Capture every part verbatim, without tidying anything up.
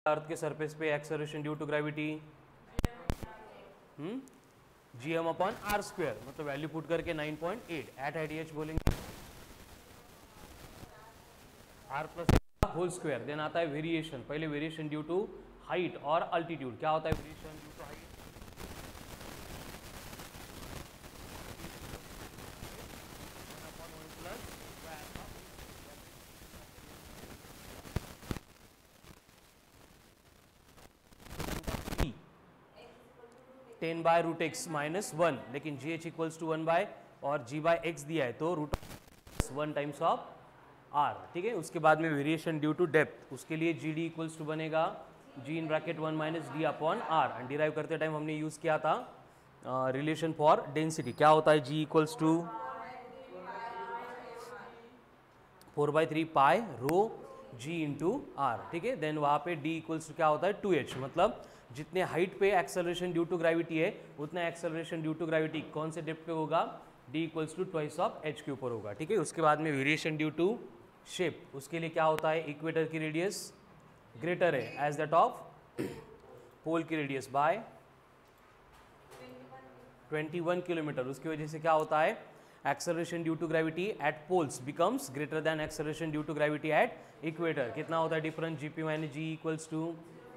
अर्थ के सरफेस पे acceleration due to gravity hmm g M upon r square, मतलब value put करके nine point eight at height h बोलेंगे r plus whole square. Then आता है variation, पहले variation due to height और altitude. क्या होता है variation due to height? Ten by root x minus one, लेकिन g h equals to one by और जी बाय एक्स दिया है तो root one times of are. ठीक है, उसके बाद में वेरिएशन ड्यू टू डेप्थ, उसके लिए जी डी इक्वल्स टू बनेगा g in bracket one minus d upon r. And derive करते टाइम हमने यूज़ किया था रिलेशन फॉर डेंसिटी। क्या होता है g equals to four by three pi rho g into r. ठीक है, देन वहाँ पे डी इक्वल्स टू क्या होता है टू एच, मतलब जितने हाइट पे एक्सेलरेशन ड्यू टू ग्रेविटी है उतना एक्सेलरेशन ड्यू टू ग्रेविटी कौन से डेप्थ पे होगा? D equals to twice of h के ऊपर होगा। ठीक है, उसके बाद में वेरिएशन ड्यू टू शेप, उसके लिए क्या होता है इक्वेटर की रेडियस ग्रेटर है एज दैट ऑफ पोल की radius by twenty one kilometre. उसकी वजह से क्या होता है acceleration due to gravity at poles becomes greater than acceleration due to gravity at equator. कितना होता है difference? G p minus g equals to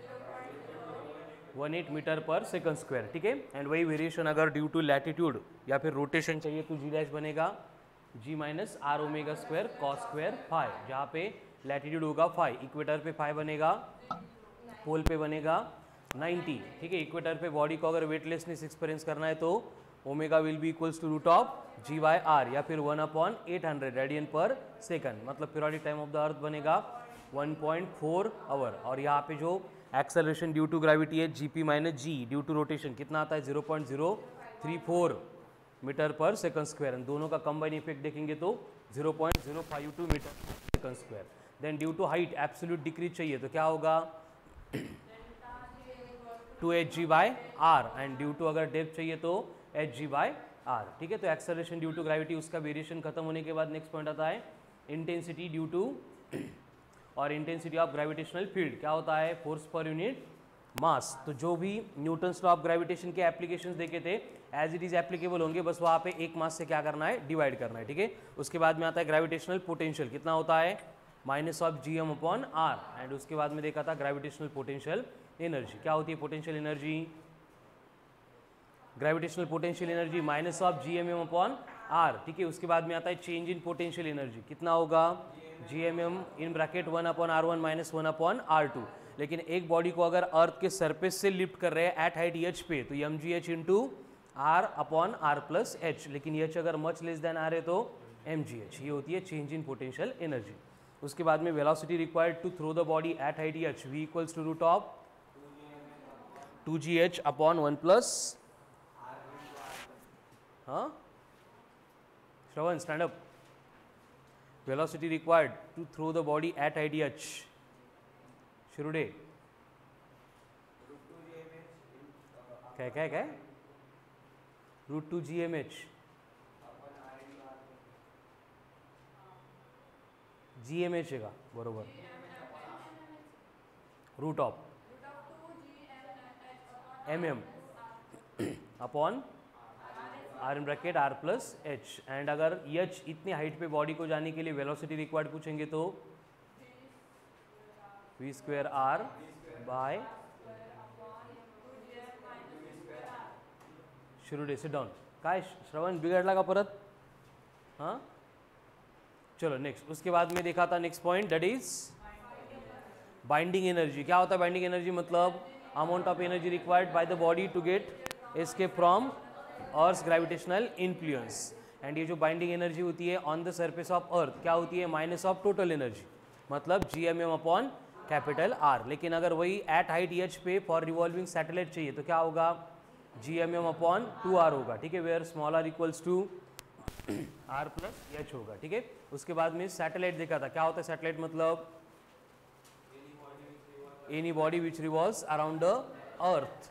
one eight metre per second square. ठीक है, एंड वही वेरिएशन अगर ड्यू टू लैटिट्यूड या फिर rotation चाहिए तो जी डैश बनेगा g minus r omega square cos square five, जहाँ पे लैटिट्यूड होगा फाइव, इक्वेटर पे फाइव बनेगा, पोल पे बनेगा नाइन्टी। ठीक है, इक्वेटर पे बॉडी को अगर वेटलेसनेस एक्सपीरियंस करना है तो omega will be equals to root of g by r या फिर one upon eight hundred radian per second, मतलब periodic time of the earth बनेगा वन पॉइंट फोर आवर। और यहाँ पे जो एक्सेलरेशन ड्यू टू ग्रेविटी है g p minus g due to rotation कितना आता है? Zero point zero three four metre per second square. दोनों का कंबाइन इफेक्ट देखेंगे तो zero point zero five two metre second square. Then due to height absolute decrease चाहिए तो क्या होगा? Two h g by r, and due to अगर depth चाहिए तो एच जी बाय आर। ठीक है, तो एक्सेलरेशन ड्यू टू ग्रेविटी उसका वेरिएशन खत्म होने के बाद नेक्स्ट पॉइंट आता है इंटेंसिटी ड्यू टू और इंटेंसिटी ऑफ ग्रेविटेशनल फील्ड। क्या होता है? Force per unit mass. तो जो भी न्यूटन्स लॉ ऑफ ग्रेविटेशन के एप्लीकेशंस देखे थे एज इट इज एप्लीकेबल होंगे, बस वहाँ पे एक मास से क्या करना है? डिवाइड करना है। ठीक है, उसके बाद में आता है ग्रेविटेशनल पोटेंशियल, कितना होता है? Minus of G M upon r. And उसके बाद में देखा था ग्रेविटेशनल पोटेंशियल एनर्जी। क्या होती है potential energy? Gravitational potential energy minus of ji m m upon are. ठीक है, उसके बाद में आता है चेंज इन पोटेंशियल एनर्जी, कितना होगा? G m m in bracket one upon r one minus one upon r two. लेकिन एक बॉडी को अगर अर्थ के सरफेस से लिफ्ट कर रहे हैं एट हाइट एच पे तो m g h into r upon are plus h, लेकिन एच अगर मच लेस देन आर है तो एम जी एच। ये होती है चेंज इन पोटेंशियल एनर्जी। उसके बाद में velocity required to throw the body at height h v equals to root of two g h upon one plus हाँ Shravan stand up. velocity required to throw the body at I D H. Shirude. क्या क्या क्या? Root two G M H. G M H का बरोबर. Root of M M upon r in bracket r plus h. And अगर h इतनी height पे body को जाने के लिए वेलोसिटी रिक्वायर्ड पूछेंगे तो v square r by Shirude sit down. काय श्रवण बिघडला का परत? हाँ चलो नेक्स्ट। उसके बाद में देखा था next point that is binding energy. क्या होता है बाइंडिंग एनर्जी? मतलब amount of energy required by the body to get escape from earth gravitational influence. And ये जो बाइंडिंग एनर्जी होती है on the surface of earth क्या होती है? माइनस ऑफ टोटल एनर्जी, मतलब g m m upon capital r. लेकिन अगर वही एट हाइट एच पे फॉर रिवॉल्विंग सैटेलाइट चाहिए तो क्या होगा? G m m upon two r होगा। ठीक है, where small r equals to r plus h होगा। ठीक है, उसके बाद में सैटेलाइट देखा था। क्या होता है सैटेलाइट? मतलब any body which revolves around the earth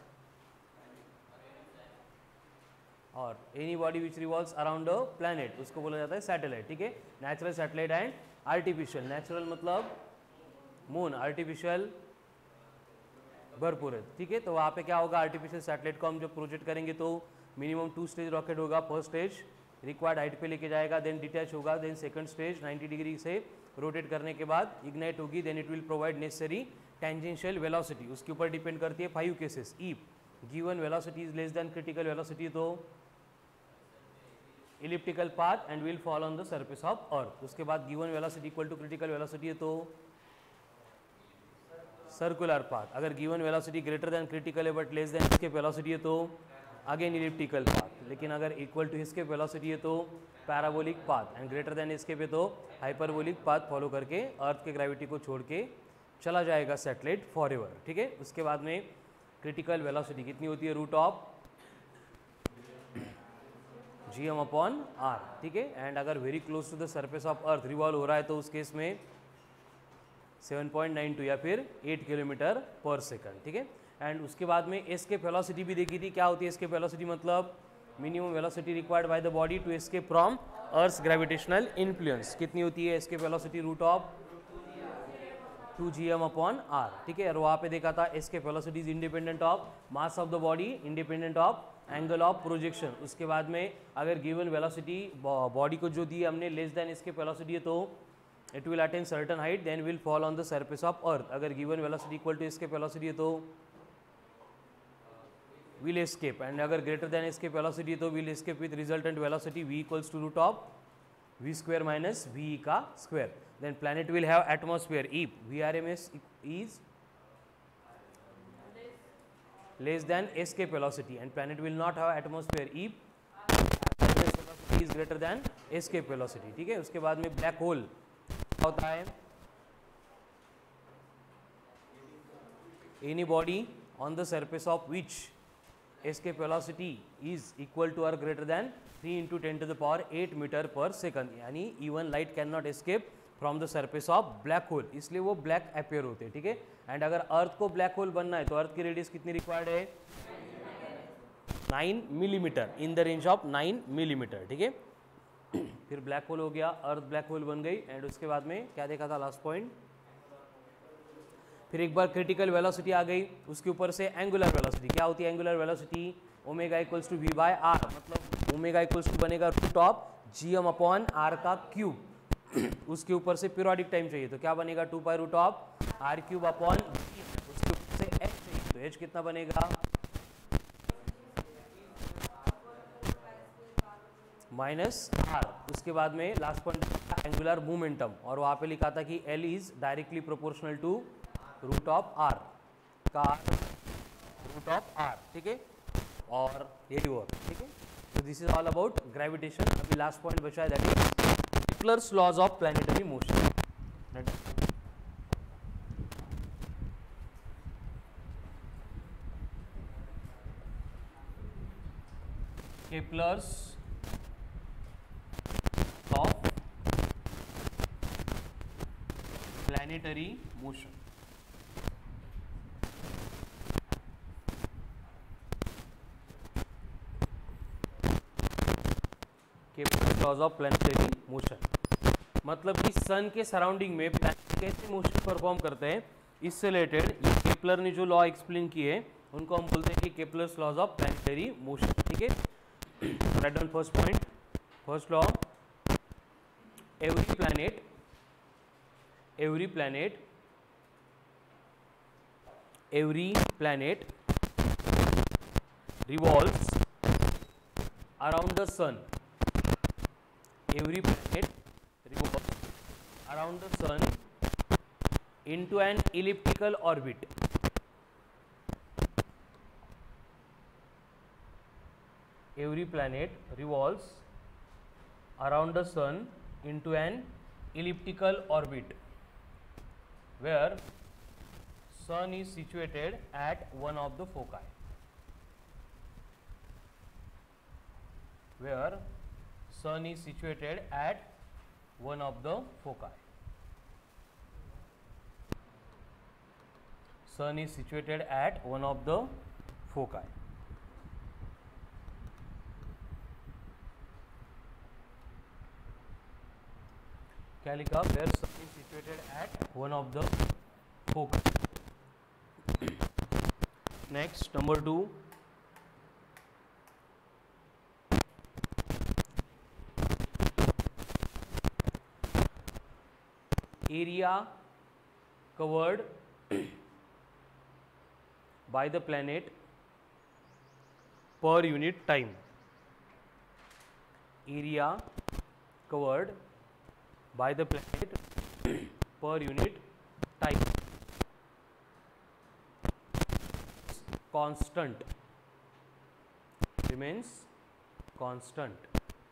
और any body which revolves around a planet, उसको बोला जाता है सैटेलाइट। ठीक है, natural satellite and artificial. Natural मतलब मून, आर्टिफिशियल भरपूर है, ठीक है। तो वहाँ पे क्या होगा, आर्टिफिशियल सैटेलाइट को हम जब प्रोजेक्ट करेंगे तो मिनिमम टू स्टेज रॉकेट होगा। फर्स्ट स्टेज रिक्वायर्ड हाइट पे लेके जाएगा, देन डिटैच होगा, then second stage ninety degree से रोटेट करने के बाद इग्नाइट होगी, then it will provide necessary tangential velocity. उसके ऊपर डिपेंड करती है five cases. If given velocity is less than critical velocity तो elliptical path and will fall on the surface of earth. उसके बाद given velocity equal to critical velocity है तो circular path. अगर given velocity greater than critical है but less than escape velocity है तो again elliptical path. लेकिन अगर इक्वल टू एस्केप वेलोसिटी है तो parabolic path, and greater than escape है तो हाइपरबोलिक पाथ फॉलो करके अर्थ के ग्रेविटी को छोड़ के चला जाएगा सैटेलाइट फॉर एवर, ठीक है। उसके बाद में क्रिटिकल वेलोसिटी कितनी होती है, root of G M upon are, ठीक है। एंड अगर very close to the surface of earth revolve हो रहा है तो उस केस में सेवन पॉइंट नाइन टू या फिर एट किलोमीटर पर सेकंड, ठीक है। एंड उसके बाद में एस्केप वेलोसिटी भी देखी थी। क्या होती है एस्केप वेलोसिटी, मतलब minimum velocity required by the body to escape from earth gravitational influence. कितनी होती है escape velocity, root of two G M upon are, ठीक है। और वहाँ पे देखा था escape velocity is independent of mass of the body, independent of angle of projection. उसके बाद में अगर गिवन वेलोसिटी बॉडी को जो दी हमने लेस देन एस्केप वेलोसिटी है तो it will attain certain height, then will fall on the surface of earth. अगर given velocity equal to escape velocity है तो विल एस्केप, एंड अगर ग्रेटर देन एस्केप वेलोसिटी है तो will escape with resultant velocity v equals to root of v square minus v का square. Then planet will have atmosphere if V R M S is less than escape velocity, and planet will not have atmosphere if velocity is greater than escape velocity, ठीक है। उसके बाद में black hole होता है, any body on the surface of which escape velocity is equal to or greater than three into ten to the power eight metre per second, यानी even light cannot escape from the surface of black hole, इसलिए वो black appear होते हैं, ठीक है। And अगर अर्थ को black hole बनना है तो अर्थ की रेडियस कितनी रिक्वायर्ड है, nine millimetre, in the range of nine millimetre, ठीक है। फिर ब्लैक होल हो गया, अर्थ ब्लैक होल बन गई। एंड उसके बाद में क्या देखा था लास्ट पॉइंट, फिर एक बार क्रिटिकल वेलोसिटी आ गई, उसके ऊपर से एंगुलर वेलोसिटी। क्या होती है angular velocity, omega equals to V by R, मतलब ओमेगा इक्वल्स टू बनेगा root of G M upon R का क्यूब। उसके ऊपर से पीरियोडिक टाइम चाहिए तो क्या बनेगा, two pi root of R cube upon, उसके ऊपर से एच चाहिए तो एच कितना बनेगा, माइनस आर। उसके बाद में लास्ट पॉइंट एंगुलर मोमेंटम, और वहाँ पे लिखा था कि L is directly proportional to root of R का रूट ऑफ आर, ठीक है। और ये और, ठीक है। तो this is all about gravitation. अभी लास्ट पॉइंट बचा है, that is Kepler's laws of planetary motion. Kepler's of planetary motion। Kepler's laws of planetary motion मतलब कि सन के सराउंडिंग में प्लैनेट कैसे मोशन परफॉर्म करते हैं, इससे रिलेटेड ये केप्लर ने जो लॉ एक्सप्लेन किए उनको हम बोलते हैं कि Kepler's laws of planetary motion, ठीक है। Right down first point, first law, every planet every planet every planet revolves around the sun, every planet revolves around the sun into an elliptical orbit, every planet revolves around the sun into an elliptical orbit where sun is situated at one of the foci, where sun is situated at one of the foci, sun is situated at one of the foci। क्या लिखा, where sun is situated at one of the focus. Next number two, area covered by the planet per unit time. Area covered by the planet per unit time. Constant, remains constant.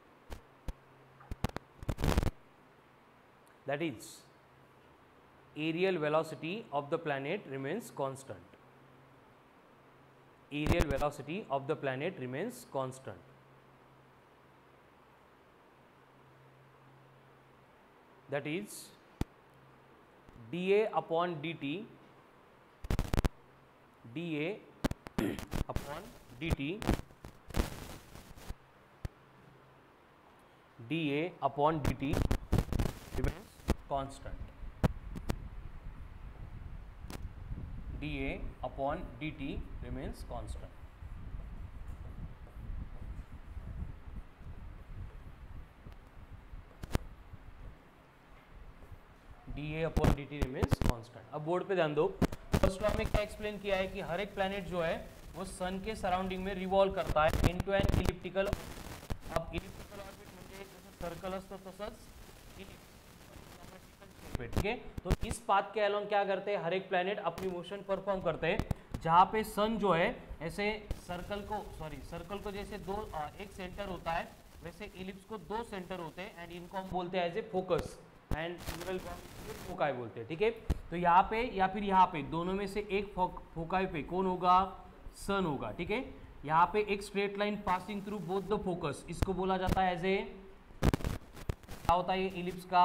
That is, aerial velocity of the planet remains constant. Aerial velocity of the planet remains constant. That is, dA upon dt, dA upon dt, dA upon dt remains constant. dA upon dt remains constant. dA upon dt remains constant. अब board पे ध्यान दो, first law में क्या explain किया है कि हर एक प्लैनेट जो है वो सन के सराउंडिंग में रिवॉल्व करता है इनटू एन इलिप्टिकल. अब इलिप्टिकल ऑर्बिट म्हणजे जसं सर्कल असतं तसंच ठीक है. तो इस पाथ के अलोंग क्या करते हैं, हर एक प्लैनेट अपनी मोशन परफॉर्म करते हैं. जहाँ पे सन जो है ऐसे सर्कल को सॉरी सर्कल को जैसे दो आ, एक सेंटर होता है वैसे इलिप्स को दो सेंटर होते हैं एंड इनको हम बोलते हैं as a focus and foci बोलते हैं. ठीक है. तो यहाँ पे या फिर यहाँ पे दोनों में से एक फोकाई पे कौन होगा, सन होगा. ठीक है. यहाँ पे एक straight line passing through both the focus, इसको बोला जाता है एज ए, क्या होता है ये इलिप्स का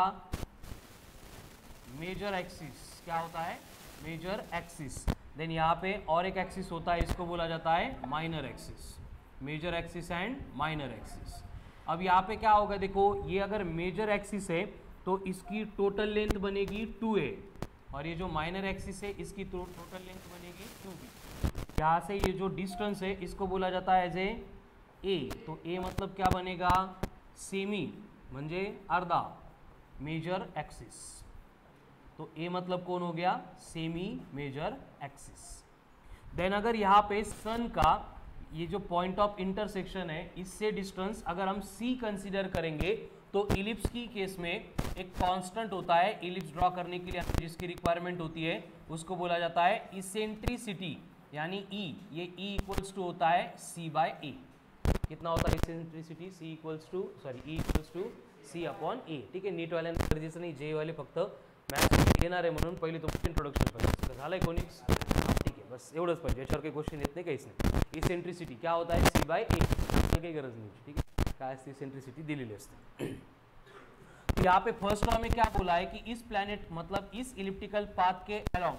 मेजर एक्सिस. क्या होता है, मेजर एक्सिस. देन यहाँ पे और एक एक्सिस होता है, इसको बोला जाता है minor axis. Major axis and minor axis. अब यहाँ पे क्या होगा, देखो ये अगर मेजर एक्सिस है तो इसकी टोटल लेंथ बनेगी टू ए और ये जो माइनर एक्सिस है इसकी टोटल लेंथ बनेगी टू बी. यहाँ से ये जो डिस्टेंस है इसको बोला जाता है एज ए ए. तो ए मतलब क्या बनेगा, सेमी म्हणजे अर्धा, मेजर एक्सिस. तो ए मतलब कौन हो गया, सेमी मेजर एक्सिस. देन अगर यहाँ पे सन का ये जो पॉइंट ऑफ इंटरसेक्शन है इससे डिस्टेंस अगर हम सी कंसीडर करेंगे तो इलिप्स की केस में एक कांस्टेंट होता है इलिप्स ड्रॉ करने के लिए जिसकी रिक्वायरमेंट होती है, उसको बोला जाता है इसेंट्रिसिटी यानी ई. ये ई इक्वल्स टू होता है सी बाय ए. कितना होता है eccentricity, C equals to sorry E equals to C upon A. ठीक आहे. नीट वाल्यांना गरजेचं नाही, जे वाले फक्त मॅथ्स घेणार आहे म्हणून पहिले तुमचं इंट्रोडक्शन पाहिजे. झालंय कोणीच, ठीक आहे. बस एवढंच पाहिजे, याच्यावर काही क्वेश्चन येत नाही, काहीच नाही. इसेंट्रिसिटी क्या होता है, सी बाय ए. काही गरज नाही. ठीक आहे. काय असते इसेंट्रिसिटी दिलेली असते. यहाँ पे फर्स्ट लॉ में क्या बोला है कि इस प्लैनेट मतलब इस इलिप्टिकल पाथ के अलोंग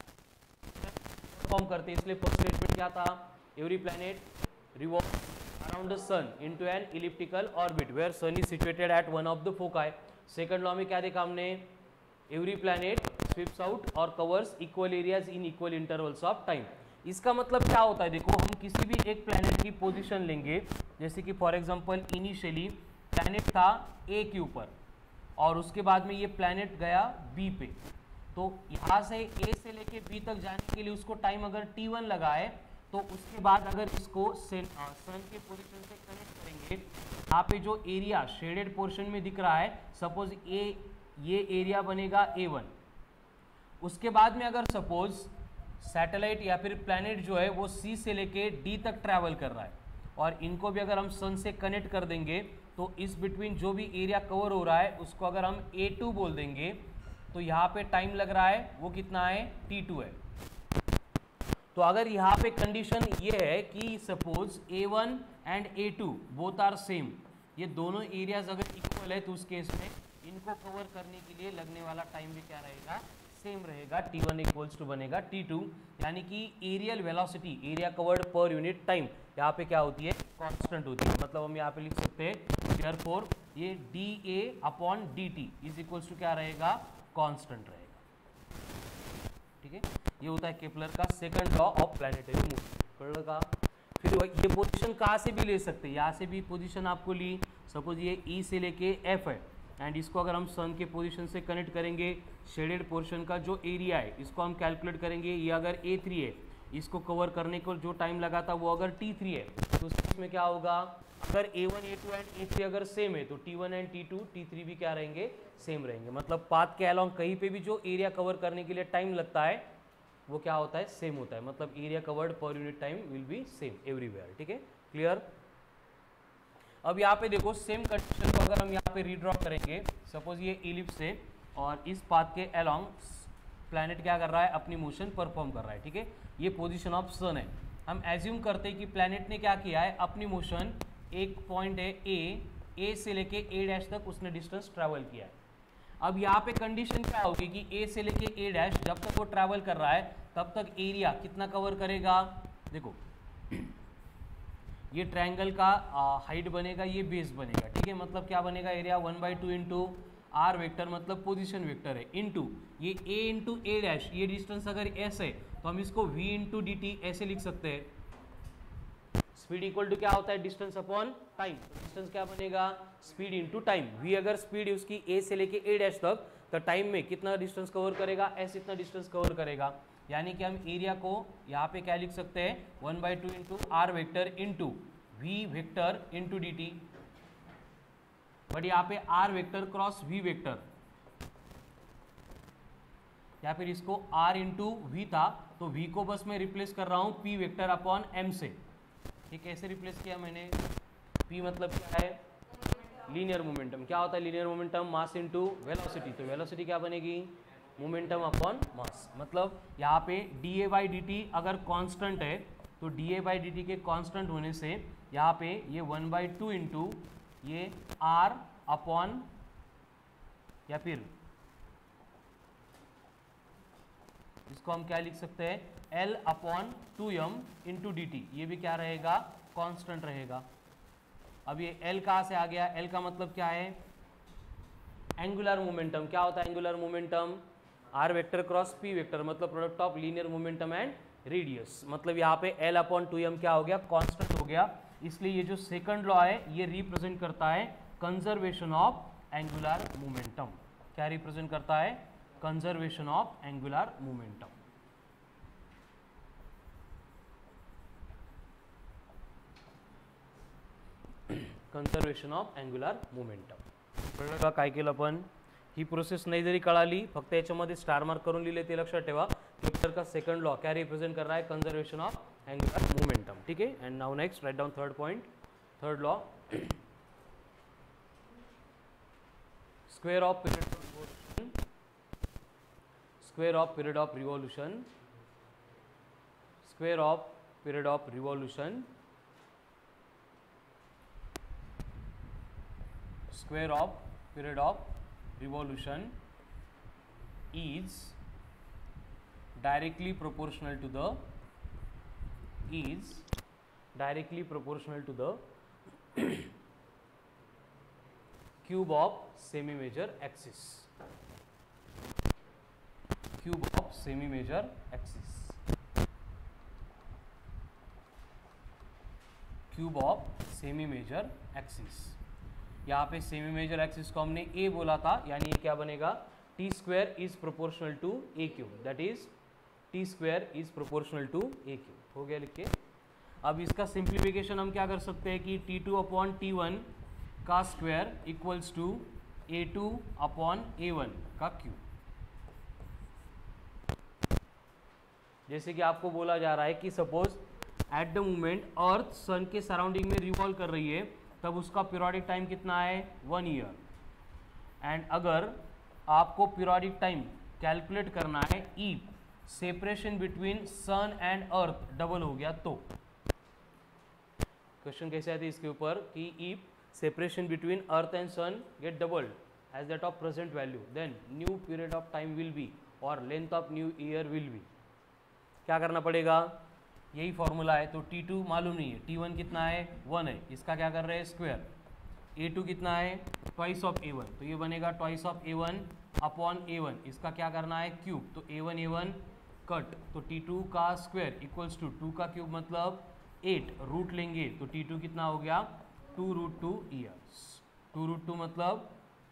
परफॉर्म करते हैं. इसलिए फर्स्ट स्टेटमेंट क्या था, every planet revolve around the sun into an elliptical orbit where sun is situated at one of the foci. Second law में क्या देखा हमने, एवरी प्लैनेट स्वीप्स आउट और covers equal areas in equal intervals of time. इसका मतलब क्या होता है, देखो हम किसी भी एक प्लैनेट की पोजीशन लेंगे, जैसे कि फॉर एग्जांपल इनिशियली प्लैनेट था ए के ऊपर और उसके बाद में ये प्लैनेट गया बी पे. तो यहाँ से ए से लेके बी तक जाने के लिए उसको टाइम अगर टी वन लगा है तो उसके बाद अगर इसको सन के पोजीशन से कनेक्ट करेंगे, यहाँ पे जो एरिया शेडेड पोर्शन में दिख रहा है, सपोज ए ये एरिया बनेगा ए वन. उसके बाद में अगर सपोज सैटेलाइट या फिर प्लैनेट जो है वो सी से लेके डी तक ट्रैवल कर रहा है और इनको भी अगर हम सन से कनेक्ट कर देंगे तो इस बिटवीन जो भी एरिया कवर हो रहा है उसको अगर हम ए टू बोल देंगे तो यहाँ पे टाइम लग रहा है वो कितना है, टी टू है. तो अगर यहाँ पे कंडीशन ये है कि suppose A one and A two both are same, ये दोनों एरियाज अगर इक्वल है तो उस केस में इनको कवर करने के लिए लगने वाला टाइम भी क्या रहेगा, सेम रहेगा. टी वन इक्वल्स टू बनेगा टी टू. यानी कि areal velocity, area covered per unit time यहाँ पे क्या होती है, कांस्टेंट होती है. मतलब हम यहाँ पे लिख सकते हैं देयरफॉर ये D A upon D T is equals to क्या रहेगा, कांस्टेंट रहेगा. ठीक ठीक है। ये होता है केपलर का second law of planetary movement, कळलं का? फिर ये पोजीशन कहाँ से भी ले सकते हैं, यहाँ से भी पोजीशन आपको ली, सपोज ये ई से लेके एफ है एंड इसको अगर हम सन के पोजीशन से कनेक्ट करेंगे, शेडेड पोर्शन का जो एरिया है इसको हम कैलकुलेट करेंगे। ये अगर ए थ्री है, इसको कवर करने को जो टाइम लगा था वो अगर टी थ्री है, तो उसमें क्या होगा, अगर A one, A two and A three अगर सेम है तो T one and T two, T three भी क्या रहेंगे, सेम रहेंगे। मतलब पाथ के अलॉन्ग कहीं पे भी जो एरिया कवर करने के लिए टाइम लगता है वो क्या होता है, सेम होता है। मतलब area covered per unit time will be same everywhere, ठीक है, क्लियर। अब यहाँ पे देखो सेम कंडीशन को अगर हम यहाँ पे रीड्रॉ करेंगे, सपोज ये इलिप्स है और इस पाथ के अलॉन्ग प्लैनेट क्या कर रहा है, अपनी मोशन परफॉर्म कर रहा है, ठीक है। ये पोजीशन ऑफ सन है। हम एज्यूम करते हैं कि प्लैनेट ने क्या किया है, अपनी मोशन एक पॉइंट है ए, ए से लेके ए डैश तक उसने डिस्टेंस ट्रैवल किया है। अब यहाँ पे कंडीशन क्या होगी कि ए से लेके ए डैश जब तक वो ट्रैवल कर रहा है तब तक एरिया कितना कवर करेगा, देखो ये ट्रायंगल का हाइट बनेगा, ये बेस बनेगा, ठीक है। मतलब क्या बनेगा, area one by two into R vector, मतलब पोजीशन वेक्टर है, इंटू ये ए इंटू ए डैश, ये डिस्टेंस अगर एस है तो हम इसको वी इंटू डी टी ऐसे लिख सकते हैं। स्पीड इक्वल टू क्या होता है, डिस्टेंस अपॉन टाइम। डिस्टेंस क्या बनेगा, स्पीड इंटू टाइम। वी अगर स्पीड है उसकी ए से लेके ए डैश तक, तो टाइम में कितना डिस्टेंस कवर करेगा, एस इतना डिस्टेंस कवर करेगा। यानी कि हम एरिया को यहाँ पे क्या लिख सकते हैं, one by two into R vector into V vector into D T. But यहाँ पे R vector cross V vector, या फिर इसको आर इंटू वी था तो वी को बस मैं रिप्लेस कर रहा हूँ पी वेक्टर अपॉन एम से। ठीक है, ऐसे रिप्लेस किया मैंने। पी मतलब क्या है, लीनियर मोमेंटम। क्या होता है linear momentum, mass into velocity. तो वेलोसिटी क्या बनेगी, मोमेंटम अपॉन मास। मतलब यहाँ पे D A by D T अगर कांस्टेंट है तो D A by D T के कांस्टेंट होने से यहाँ पे ये वन बाई टू इंटू ये आर अपॉन, या फिर इसको हम क्या लिख सकते हैं, L upon two M into D T. ये भी क्या रहेगा, कांस्टेंट रहेगा। अब ये एल कहाँ से आ गया, एल का मतलब क्या है, एंगुलर मोमेंटम। क्या होता है angular momentum, R vector cross P vector, मतलब product of linear momentum and radius. मतलब यहाँ पे एल अपॉन टू एम क्या हो गया, कांस्टेंट हो गया। इसलिए ये जो सेकंड लॉ है ये रिप्रेजेंट करता है कंजर्वेशन ऑफ एंगुलर मोमेंटम। क्या रिप्रेजेंट करता है, conservation of angular momentum. Conservation of angular momentum काय केलं आपण, ही प्रोसेस नाही जरी कळाली, फक्त याच्यामध्ये स्टार मार्क करून लिहिले ते लक्षात ठेवा। केपलर का सेकंड लॉ क्या रिप्रेजेंट कर रहा है, कंजर्वेशन ऑफ एंगुलर मोमेंटम। ठीक है, and now next right down third point, third law, square of period of revolution, square of period of revolution, square of period of revolution, square of period of revolution is directly proportional to the is directly proportional to the cube of semi major axis, cube of semi major axis, cube of semi major axis। यहाँ पे semi major axis को हमने ए बोला था, यानी ये क्या बनेगा, T square is proportional to A cube, that is T square is proportional to A cube. हो गया लिख के। अब इसका सिंप्लीफिकेशन हम क्या कर सकते हैं कि T two upon T one का square equals to A two upon A one का क्यूब। जैसे कि आपको बोला जा रहा है कि suppose at the moment earth sun के सराउंडिंग में रिवॉल्व कर रही है, तब उसका पीरियोडिक टाइम कितना है, वन ईयर। एंड अगर आपको पीरियोडिक टाइम कैलकुलेट करना है ई separation between sun and earth double हो गया तो, क्वेश्चन कैसे आती है इसके ऊपर कि ई separation between earth and sun get doubled as that of present value, then new period of time will be और length of new year will be. क्या करना पड़ेगा, यही फॉर्मूला है। तो टी टू मालूम नहीं है, टी वन कितना है, वन है, इसका क्या कर रहे हैं स्क्वायर। ए टू कितना है, ट्वाइस ऑफ ए वन, तो ये बनेगा twice of A one upon A one, इसका क्या करना है क्यूब। तो A one A one cut, तो टी टू का स्क्वायर इक्वल्स टू टू का क्यूब मतलब एट, रूट लेंगे तो टी टू कितना हो गया two root two years, two root two मतलब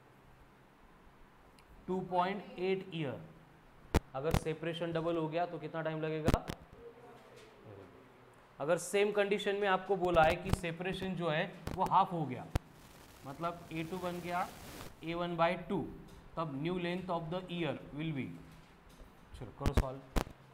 टू पॉइंट एट ईयर। अगर सेपरेशन डबल हो गया तो कितना टाइम लगेगा। अगर सेम कंडीशन में आपको बोला है कि सेपरेशन जो है वो हाफ हो गया मतलब ए टू बन गया ए वन बाई टू, तब new length of the year will be, चलो करो solve.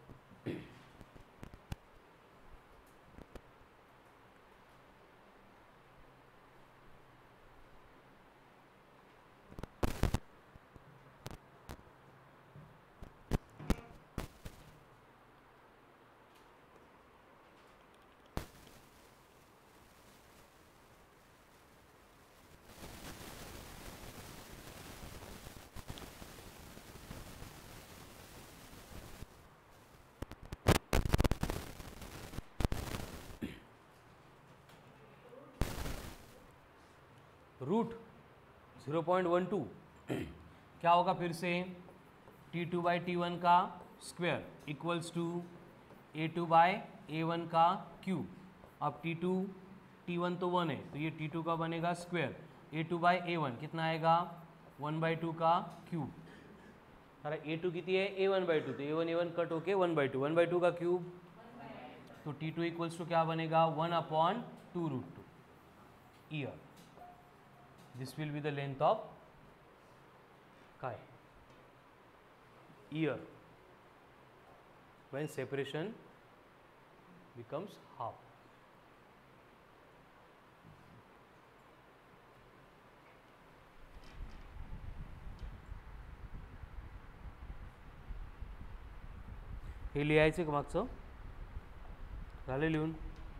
Root zero point one two क्या होगा फिर से, T two by T one का square equals to A two by A one का क्यूब। अब टी टू टी वन तो वन है तो ये टी टू का बनेगा square, A two by A one कितना आएगा वन बाई टू का क्यूब। अरे ए टू कितनी है ए वन बाई टू, तो A one A one cut होके one by two, one by two का क्यूब, तो टी टू इक्वल्स टू क्या बनेगा one upon two root two year. This will be the length of kai year when separation becomes half. हे लिहायचं का मागचं झालं लिहून।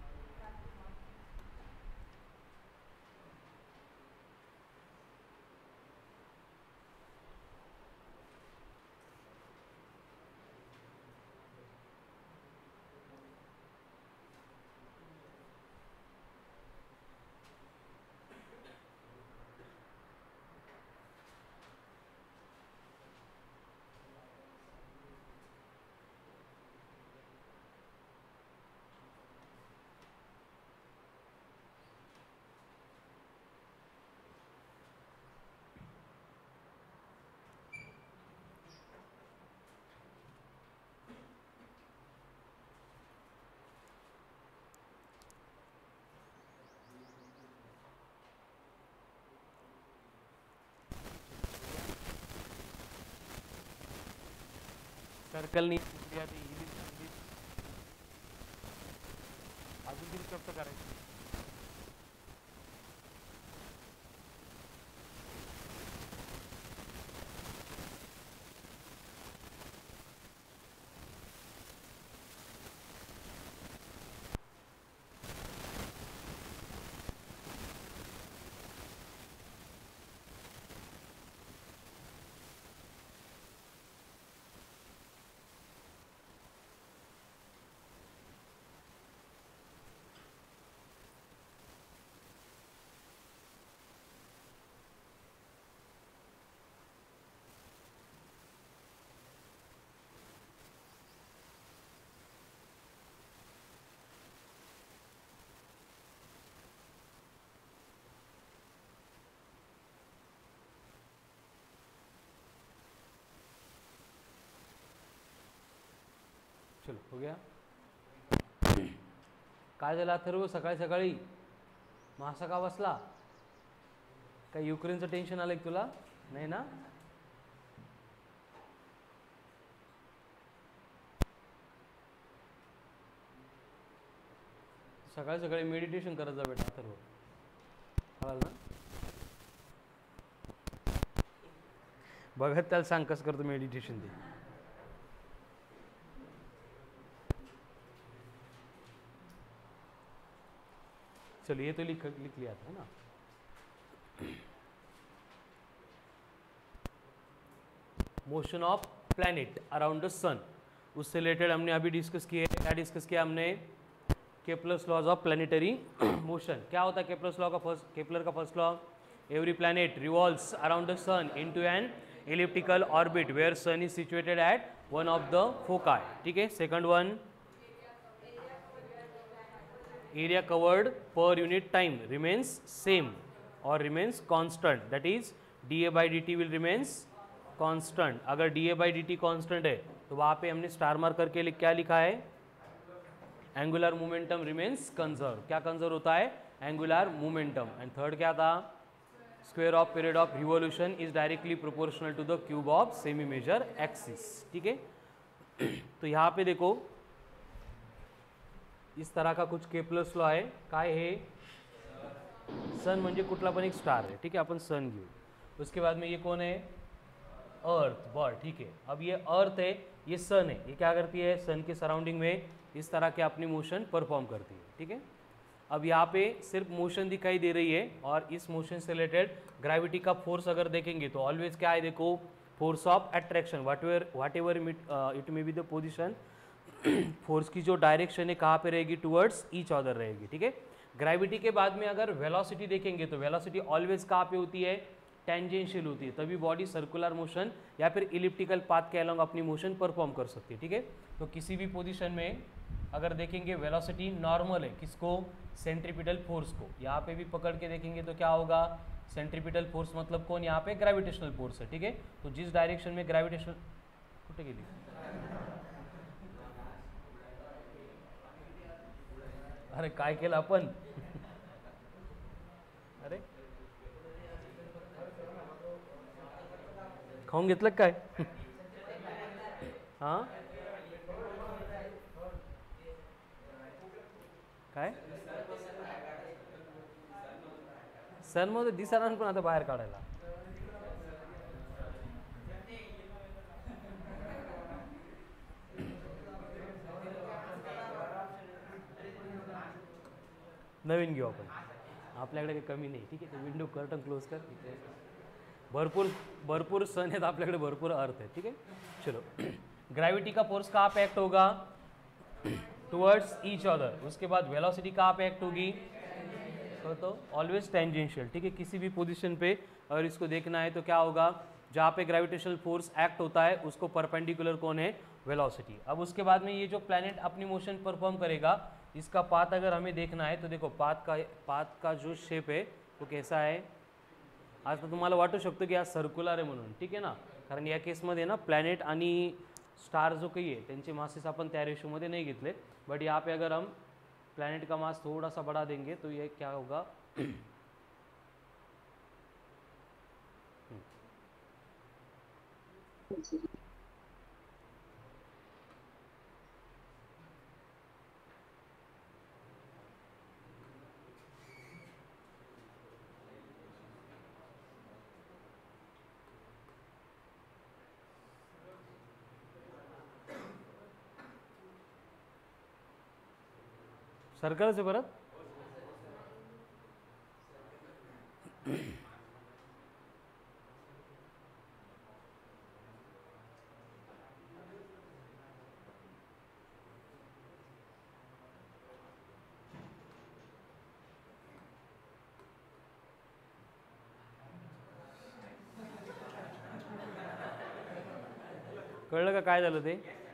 सर्कल नहीं दिया ती अजून किती शब्द करायचे। चलो हो गया। काय झालं अथर्व सकाळी सकाळी मासा का बसला, काय युक्रेनचं टेन्शन आलं तुला नाही ना। सकाळी सकाळी मेडिटेशन करत जा बेटा अथर्व, कळालं ना। बघत त्याला सांग कसं करतो मेडिटेशन ते। चलिए ये तो लिख लिख लिया था ना। Motion of planet around the sun, उससे रिलेटेड हमने अभी डिस्कस किए। क्या डिस्कस किया हमने, Kepler's laws of planetary motion. क्या होता है केपलर्स लॉ का फर्स्ट, केपलर का first law, every planet revolves around the sun into an elliptical orbit where sun is situated at one of the foci, ठीक है। Second one, area covered per unit time remains same or remains constant, that is dA by dt will remains constant। अगर dA by dt constant है तो वहाँ पे हमने star mark करके लिख क्या लिखा है, एंगुलर मोमेंटम रिमेन्स कंजर्व। क्या कंजर्व होता है, एंगुलर मोमेंटम। एंड थर्ड क्या था, square of period of revolution is directly proportional to the cube of semi major axis, ठीक है। तो यहाँ पे देखो इस तरह का कुछ केपलर्स लॉ आहे, काय हे, सन म्हणजे कुठला पण एक स्टार है, ठीक है, अपन सन घेऊ। उसके बाद में ये कौन है, अर्थ, बॉल, ठीक है। अब ये अर्थ है, ये सन है, ये क्या करती है, सन के सराउंडिंग में इस तरह के अपनी मोशन परफॉर्म करती है, ठीक है। अब यहाँ पे सिर्फ मोशन दिखाई दे रही है और इस मोशन से रिलेटेड ग्रेविटी का फोर्स अगर देखेंगे तो ऑलवेज क्या है, देखो force of attraction, whatever whatever it may be the position, force की जो डायरेक्शन है कहाँ पे रहेगी, टुवर्ड्स ईच अदर रहेगी, ठीक है। ग्रेविटी के बाद में अगर वेलोसिटी देखेंगे तो वेलोसिटी ऑलवेज कहाँ पे होती है, टेंजेंशियल होती है, तभी बॉडी सर्कुलर मोशन या फिर इलिप्टिकल पाथ के अलोंग अपनी मोशन परफॉर्म कर सकती है, ठीक है। तो किसी भी पोजीशन में अगर देखेंगे वेलोसिटी नॉर्मल है, किसको, सेंट्रीपिटल फोर्स को। यहाँ पे भी पकड़ के देखेंगे तो क्या होगा, सेंट्रीपिटल फोर्स मतलब कौन, यहाँ पे ग्रेविटेशनल फोर्स है, ठीक है। तो जिस डायरेक्शन में ग्रेविटेशनल, कुठे गेली, अरे काय केलं आपण, अरे खाऊन घेतलं काय, हां काय, सन मध्ये दिसायला पण आता बाहेर काढायला, नवीन घेऊ आपण, आपल्याकडे काही कमी नाही, ठीक आहे। तो विंडो कर्टन क्लोज कर, भरपूर भरपूर सन आहेत आपल्याकडे, भरपूर अर्थ है, ठीक है। चलो, ग्रेविटी का फोर्स कहाँ पे एक्ट होगा, टुवर्ड्स ईच अदर। उसके बाद वेलोसिटी कहाँ पे एक्ट होगी, तो ऑलवेज टेंजेंशियल, ठीक है। किसी भी पोजीशन पे अगर इसको देखना है तो क्या होगा, जहाँ पे ग्रेविटेशनल फोर्स एक्ट होता है उसको परपेंडिकुलर कौन है, वेलोसिटी। अब उसके बाद में ये जो प्लैनेट अपनी मोशन परफॉर्म करेगा, इसका पाथ अगर हमें देखना है तो देखो पाथ का पाथ का जो शेप है वो कैसा है, आज तर तुम्हाला वाटू शकतो की हा सर्क्युलर आहे म्हणून, ठीक आहे ना, कारण या केसमध्ये ना प्लॅनेट आणि स्टार जो काही आहे त्यांचे मासेस आपण त्या रेशोमध्ये नहीं घेतले, बट यहाँ पे अगर हम प्लैनेट का मास थोड़ा सा बढ़ा देंगे तो ये क्या होगा, सर्कल से परत कळलं का काय झालं ते,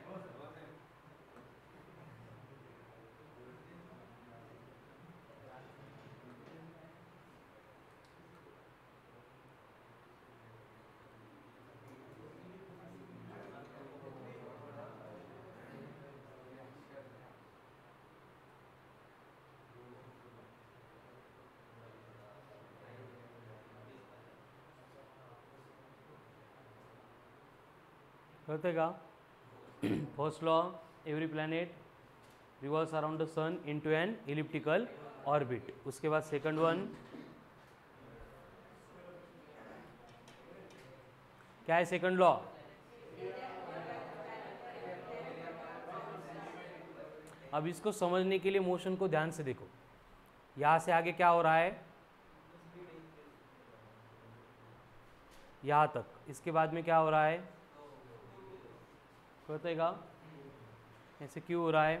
कळते का। First law, every planet revolves around the sun into an elliptical orbit. उसके बाद सेकंड वन क्या है, सेकंड लॉ, अब इसको समझने के लिए मोशन को ध्यान से देखो, यहां से आगे क्या हो रहा है, यहां तक, इसके बाद में क्या हो रहा है, बताएगा ऐसे क्यों हो रहा है,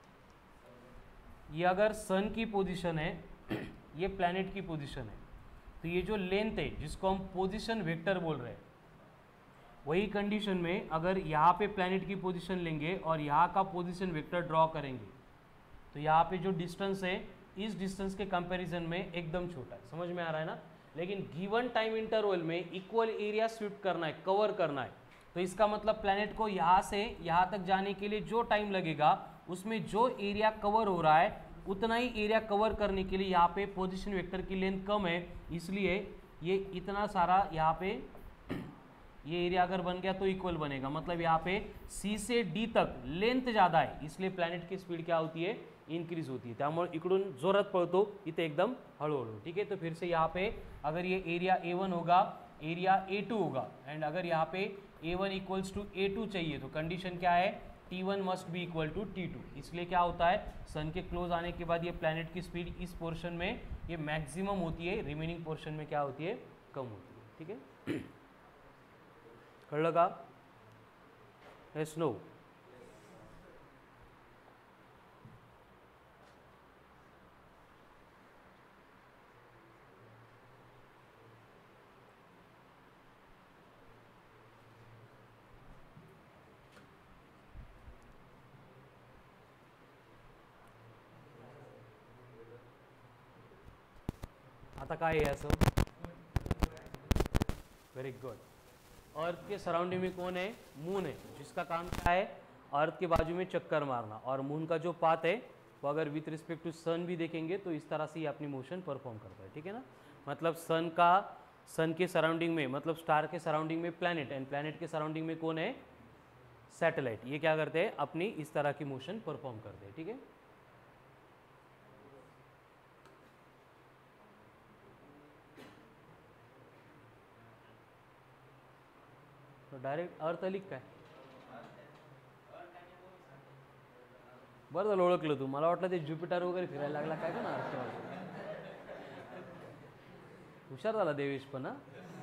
ये अगर सन की पोजीशन है, ये प्लैनेट की पोजीशन है, तो ये जो लेंथ है जिसको हम पोजीशन वेक्टर बोल रहे हैं, वही कंडीशन में अगर यहाँ पे प्लैनेट की पोजीशन लेंगे और यहाँ का पोजीशन वेक्टर ड्रॉ करेंगे, तो यहाँ पे जो डिस्टेंस है इस डिस्टेंस के कंपैरिजन में एकदम छोटा है। समझ में आ रहा है ना? लेकिन गिवन टाइम इंटरवल में इक्वल एरिया स्वीप करना है, कवर करना है, तो इसका मतलब प्लैनेट को यहाँ से यहाँ तक जाने के लिए जो टाइम लगेगा उसमें जो एरिया कवर हो रहा है उतना ही एरिया कवर करने के लिए यहाँ पे पोजीशन वेक्टर की लेंथ कम है, इसलिए ये इतना सारा यहाँ पे ये एरिया अगर बन गया तो इक्वल बनेगा। मतलब यहाँ पे सी से डी तक लेंथ ज़्यादा है, इसलिए प्लॅनेट की स्पीड क्या होती है, इंक्रीज होती है। त्यामुळे इकडून जोरात पळतो, इथे एकदम हळूहळू। ठीक है, तो फिर से यहाँ पे अगर ये एरिया ए वन होगा, एरिया ए टू होगा, एंड अगर यहाँ पे A one equals to A two चाहिए तो कंडीशन क्या है, T one must be equal to T two. इसलिए क्या होता है, सन के क्लोज आने के बाद ये प्लैनेट की स्पीड इस पोर्शन में ये मैक्सिमम होती है, रिमेनिंग पोर्शन में क्या होती है, कम होती है। ठीक है, कळलं का? Yes no? आता काय आहे असं? Very good. अर्थ के सराउंडिंग में कौन है, मून है, जिसका काम क्या है, अर्थ के बाजू में चक्कर मारना। और मून का जो पाथ है वो अगर विथ रिस्पेक्ट टू सन भी देखेंगे तो इस तरह से ही अपनी मोशन परफॉर्म करता है। ठीक है ना? मतलब सन का सन के सराउंडिंग में, मतलब स्टार के सराउंडिंग में प्लैनेट, एंड प्लैनेट के सराउंडिंग में कौन है, सैटेलाइट। ये क्या करते हैं, अपनी इस तरह की मोशन परफॉर्म करते हैं। ठीक है, तो डायरेक्ट अर्थ लिख काय, बरं झालं ओळखलं तू। मला वाटलं ते ज्युपिटर वगैरे फिरायला लागला काय का ना अर्थ। हुशार झाला देवेश पण हा।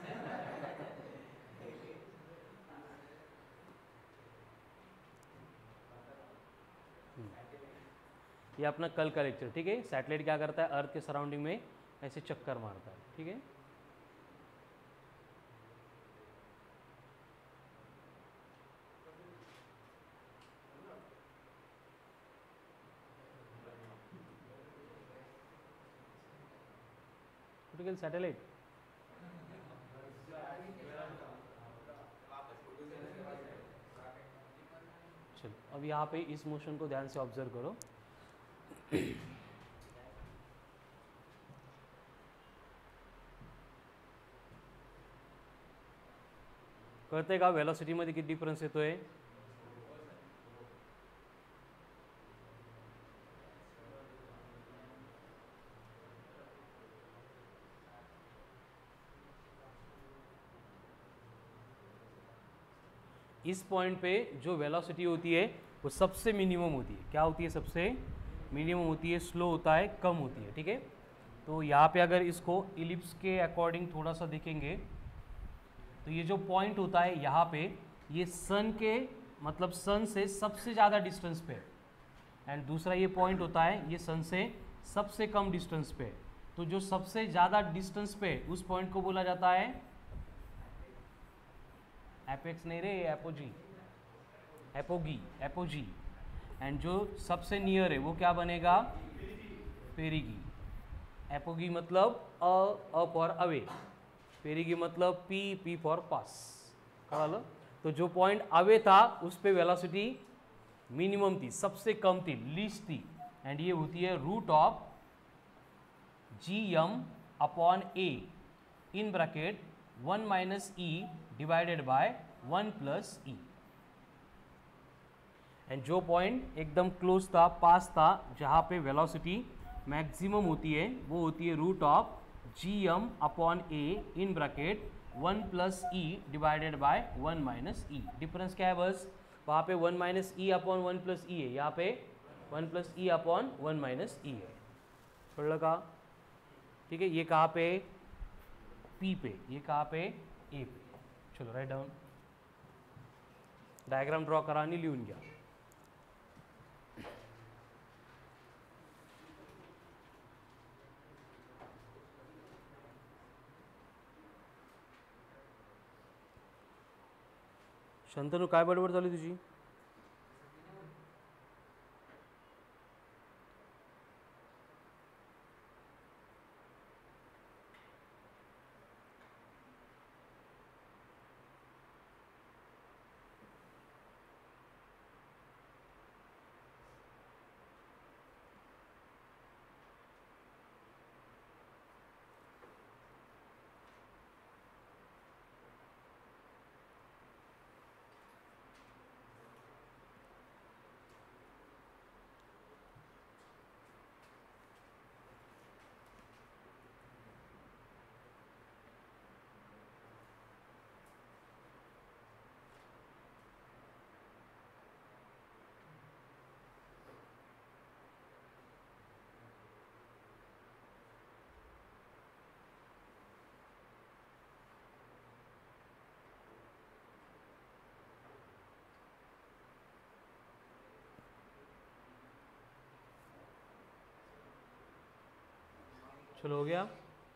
ये अपना कल का लेक्चर। ठीक है, सैटेलाइट क्या करता है, अर्थ के सराउंडिंग में ऐसे चक्कर मारता है। ठीक है, सैटेलाइट चलो, अब यहाँ पे इस मोशन को ध्यान से ऑब्जर्व करो। कळतंय का वेलोसिटी मध्ये किती डिफरन्स येतोय? इस पॉइंट पे जो वेलोसिटी होती है वो सबसे मिनिमम होती है। क्या होती है, सबसे मिनिमम होती है, स्लो होता है, कम होती है। ठीक है, तो यहाँ पे अगर इसको इलिप्स के अकॉर्डिंग थोड़ा सा देखेंगे तो ये जो पॉइंट होता है यहाँ पे, ये सन के मतलब सन से सबसे ज़्यादा डिस्टेंस पे है, एंड दूसरा ये पॉइंट होता है ये सन से सबसे कम डिस्टेंस पे है। तो जो सबसे ज़्यादा डिस्टेंस पे है उस पॉइंट को बोला जाता है एपेक्स नहीं रे, एपोजी, एपोगी, एपोजी। एंड जो सबसे नियर है वो क्या बनेगा, पेरिगी। एपोगी मतलब A, A for away, perigee मतलब पी, पी फॉर पास। कळालं? तो जो पॉइंट अवे था उस पे वेलोसिटी मिनिमम थी, सबसे कम थी, लीस्ट थी, एंड ये होती है root of G M upon A in bracket one minus E divided by one plus E. And जो पॉइंट एकदम क्लोज था, पास था, जहाँ पे वेलोसिटी मैक्सिमम होती है वो होती है root of G M upon A in bracket one plus E divided by one minus E. Difference क्या है, बस वहाँ पे one minus E upon one plus E है, यहाँ पे one plus E upon one minus E है। कळलं का? ठीक है, ये कहाँ पे, पी पे, ये कहाँ पे, ए पे। चलो राइट डाउन, डायग्राम ड्रॉ करा आणि लिहून घ्या। शंतनू काय बडबड चालू आहे तुझी? चलो हो गया।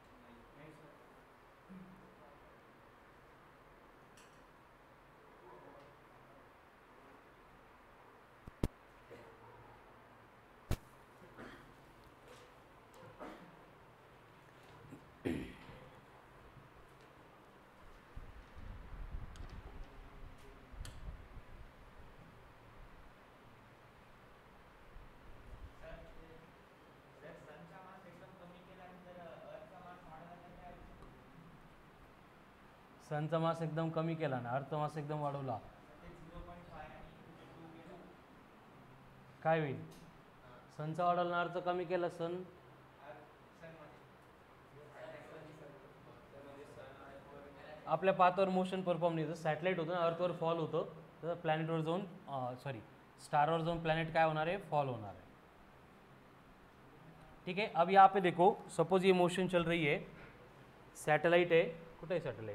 सनचा मास एकदम कमी केला ना, अर्थचा मास एकदम वाढवला, काय होईल? सनचा वाढवला ना, अर्थचा कमी केला, सन आपल्या पाथवर मोशन परफॉर्म नाही. जर सॅटेलाइट होतं ना, अर्थवर फॉल होतं, तर प्लॅनेटवर जाऊन सॉरी स्टारवर जाऊन प्लॅनेट काय होणार आहे? फॉल होणार है। ठीक है, अब यहाँ पे देखो, सपोज ये मोशन चल रही है, सैटेलाइट है, कुठे आहे सैटेलाइट?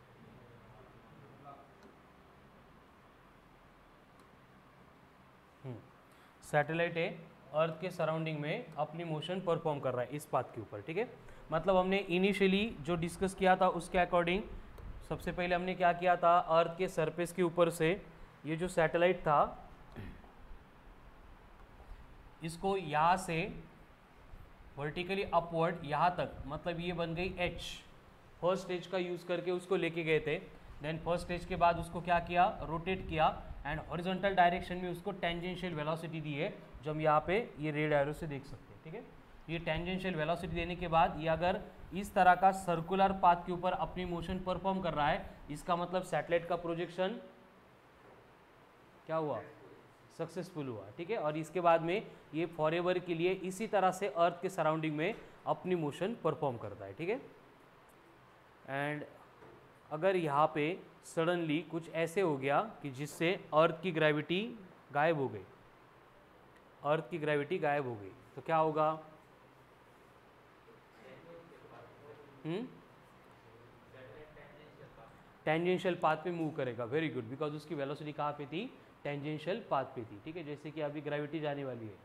सैटेलाइट है, अर्थ के सराउंडिंग में अपनी मोशन परफॉर्म कर रहा है इस पाथ के ऊपर। ठीक है, मतलब हमने इनिशियली जो डिस्कस किया था उसके अकॉर्डिंग सबसे पहले हमने क्या किया था, अर्थ के सरफेस के ऊपर से ये जो सैटेलाइट था इसको यहाँ से वर्टिकली अपवर्ड यहाँ तक, मतलब ये बन गई एच, फर्स्ट स्टेज का यूज़ करके उसको लेके गए थे। देन फर्स्ट स्टेज के बाद उसको क्या किया, रोटेट किया एंड हॉरिजॉन्टल डायरेक्शन में उसको टेंजेंशियल वेलोसिटी दी है, जो हम यहाँ पे ये रेड एरो से देख सकते हैं। ठीक है, ये टेंजेंशियल वेलोसिटी देने के बाद ये अगर इस तरह का सर्कुलर पाथ के ऊपर अपनी मोशन परफॉर्म कर रहा है, इसका मतलब सैटेलाइट का प्रोजेक्शन क्या हुआ, सक्सेसफुल हुआ। ठीक है, और इसके बाद में ये फॉरएवर के लिए इसी तरह से अर्थ के सराउंडिंग में अपनी मोशन परफॉर्म करता है। ठीक है, एंड अगर यहाँ पे सडनली कुछ ऐसे हो गया कि जिससे अर्थ की ग्रेविटी गायब हो गई, अर्थ की ग्रेविटी गायब हो गई, तो क्या होगा? हम्म टेंजेंशियल पाथ पे मूव करेगा। वेरी गुड, बिकॉज उसकी वेलोसिटी कहाँ पे थी? टेंजेंशियल पाथ पे थी। ठीक है, जैसे कि अभी ग्रेविटी जाने वाली है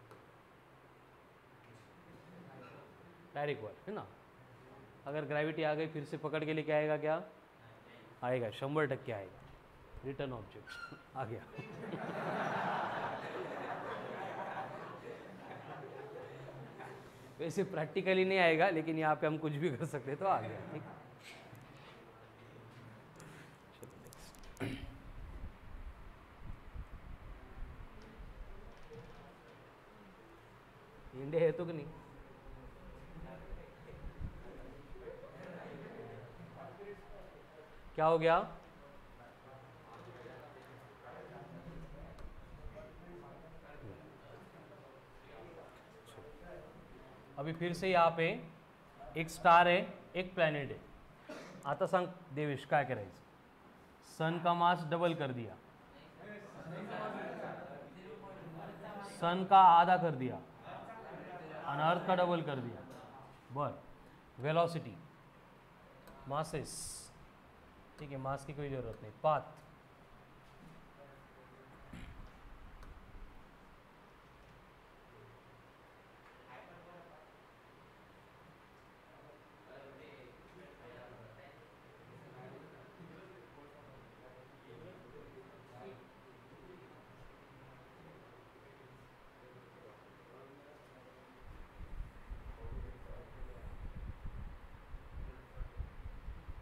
डायरेक्ट वर्ड है ना, अगर ग्रेविटी आ गई फिर से पकड़ के लेके आएगा क्या? आएगा, शंबर टक्के आएगा, रिटर्न ऑब्जेक्ट आ गया। वैसे प्रैक्टिकली नहीं आएगा, लेकिन यहाँ पे हम कुछ भी कर सकते तो आ गया। ठीक, इंडिया है तो कि नहीं? क्या हो गया? अभी फिर से यहाँ पे एक स्टार है, एक प्लॅनेट है। आता सांग देवेश काय करायचं? सन का मास डबल कर दिया, सन का आधा कर दिया और अर्थ का डबल कर दिया। बर, वेलोसिटी, मासेस, ठीक है, मास की कोई ज़रूरत नहीं, पाथ,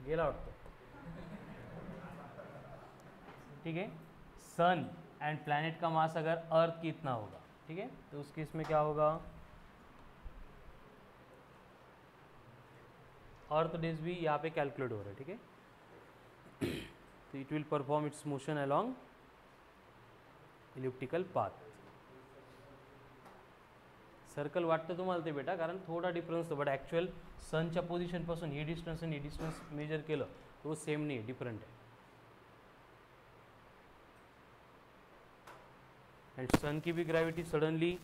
गेला वाटतो. ठीक है. सन एंड प्लैनेट का मास अगर अर्थ की इतना होगा, ठीक है, तो उस केस में क्या होगा, अर्थ डेज भी यहाँ पे कैलकुलेट हो रहा है. ठीक है. तो it will perform its motion along elliptical path. Circle वाटतं तुम्हाला ते बेटा, कारण थोडा डिफरन्स होतो, बट ॲक्च्युअल सनच्या पोझिशनपासून हे डिस्टन्स आणि हे डिस्टन्स मेजर केलं तो सेम नाही आहे, डिफरंट आहे. अँड सन की भी gravity suddenly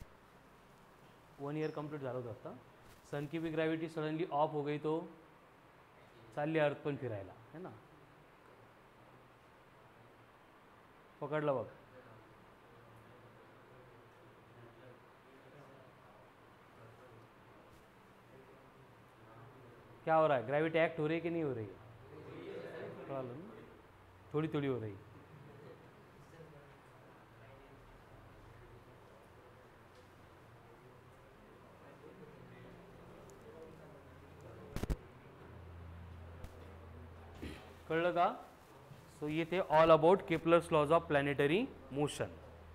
one year complete झालं होतं आता. सन की भी ग्रॅव्हिटी सडनली ऑफ हो गई तो चालली अर्थ पण फिरायला, है ना. पकडलं बघ. क्या हो रहा है, ग्रेविटी एक्ट हो रही है कि नहीं हो रही है, थोड़ी थोड़ी हो रही है. कळलं का. सो ये थे all about Kepler's laws of planetary motion.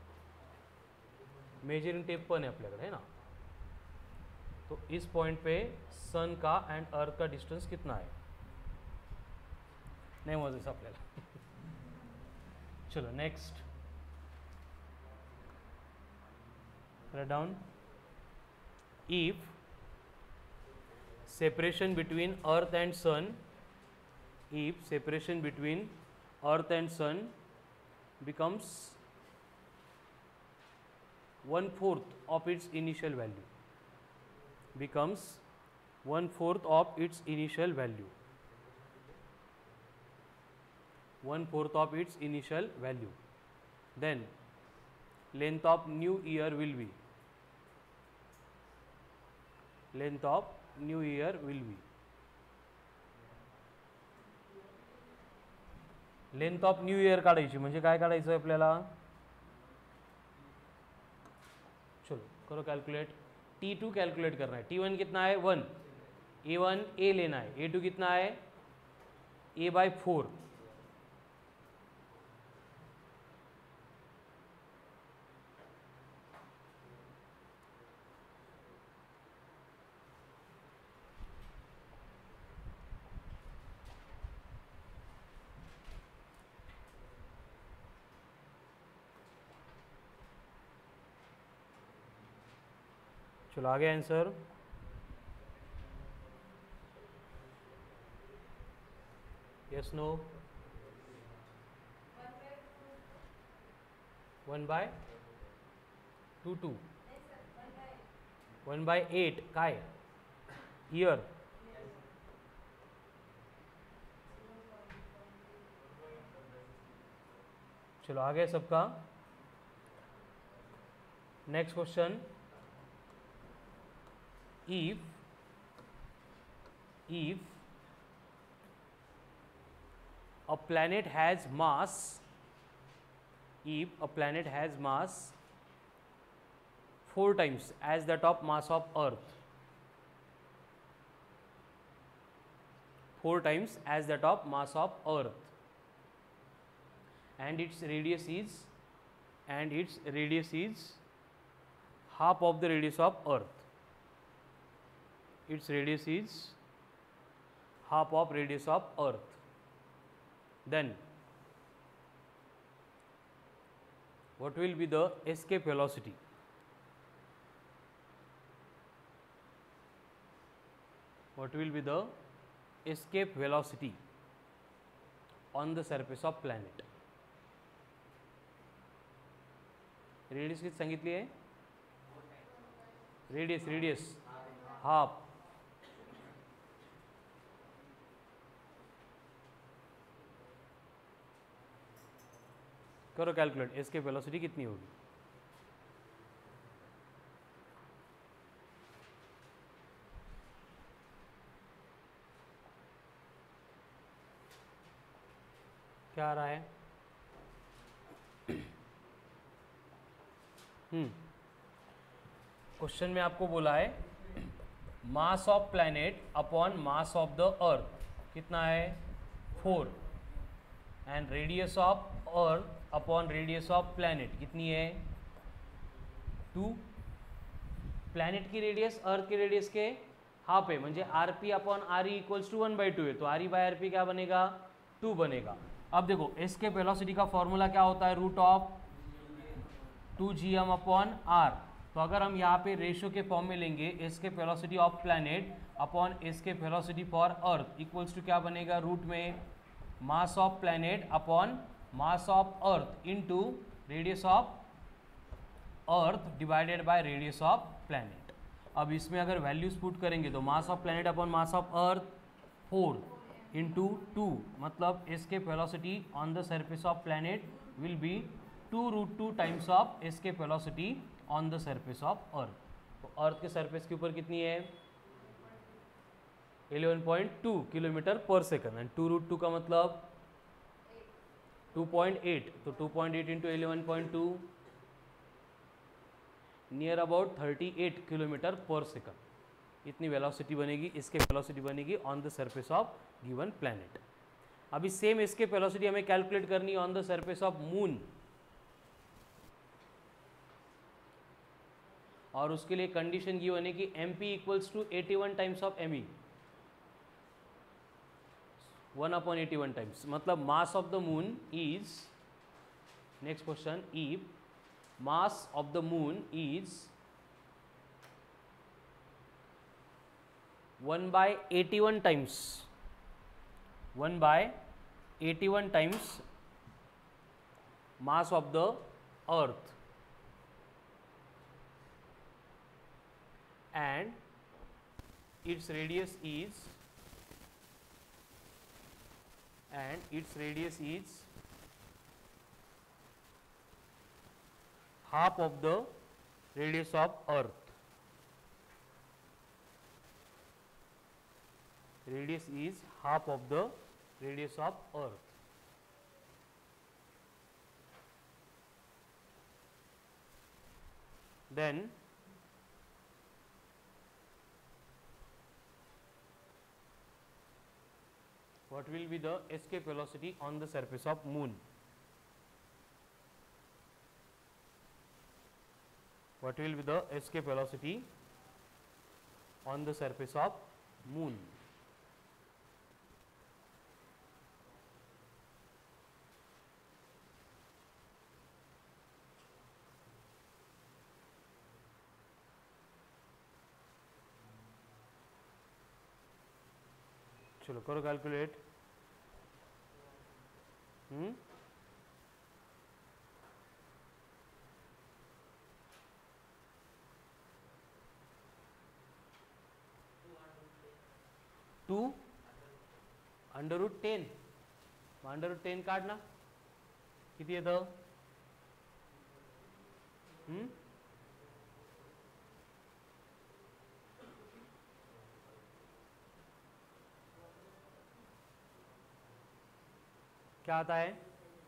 Measuring tape पण है आपल्याकडे, है ना. तो इस पॉइंट पे सन का एंड अर्थ का डिस्टेंस कितना है नहीं मोजायचं आपल्याला. चलो next, right down. If separation between earth and sun, if separation between earth and sun becomes one fourth of its initial value, becomes one fourth of its initial value, one fourth of its initial value, then length of new year will be, length of new year will be, length of new year काढायची म्हणजे काय काढायचं आपल्याला. चलो करो calculate. T to calculate करना है. T one कितना है, वन. ए वन ए लेना है. ए टू कितना है, ए बाय फोर. चलो आगे answer. Yes no. One by two two one by eight काय ईयर. चलो आगे सबका. Next question. if if a planet has mass, if a planet has mass four times as that of mass of earth, four times as that of mass of earth, and its radius is and its radius is half of the radius of earth, its radius is half of radius of earth, then what will be the escape velocity, what will be the escape velocity on the surface of planet. Radius किती सांगितली आहे, radius radius half. करो calculate, escape velocity कितनी होगी. क्या आ रहा है. हम्म question में आपको बोला है mass of planet upon mass of the earth कितना है four, and radius of earth upon radius of planet कितनी है टू। प्लैनेट की रेडियस अर्थ के रेडियस के हाफ है, म्हणजे R P upon R E equals to one by two है, तो R E by R P क्या बनेगा टू बनेगा। अब देखो एस्केप वेलोसिटी का फॉर्मूला क्या होता है root of two G M upon R. तो अगर हम यहाँ पे रेशियो के फॉर्म में लेंगे escape velocity of planet upon escape velocity for earth equals to क्या बनेगा रूट में mass of planet upon mass of earth into radius of earth divided by radius of planet. अब इसमें अगर वैल्यूज पुट करेंगे तो mass of planet upon mass of earth four into two, मतलब escape velocity on the surface of planet will be two root two times of escape velocity on the surface of earth. तो earth के surface के ऊपर कितनी है eleven point two kilometre per second, and two root two का मतलब two point eight, तो two point eight into eleven point two near about thirty eight kilometre per second. इतनी वेलोसिटी बनेगी, इसके वेलोसिटी बनेगी on the surface of given planet. अभी same इसके velocity हमें कैलकुलेट करनी है on the surface of moon, और उसके लिए कंडीशन गिवन है कि M P equals to eighty one times of M E, one upon eighty one times, मतलब mass of the moon is, next question, if mass of the moon is one by eighty-one times, one by eighty-one times mass of the earth, and its radius is and its radius is half of the radius of earth, radius is half of the radius of earth, then what will be the escape velocity on the surface of moon? What will be the escape velocity on the surface of moon? चलो करो कैलकुलेट। Hmm two under root ten, under root ten काढना किती येतं हम्म क्या आता है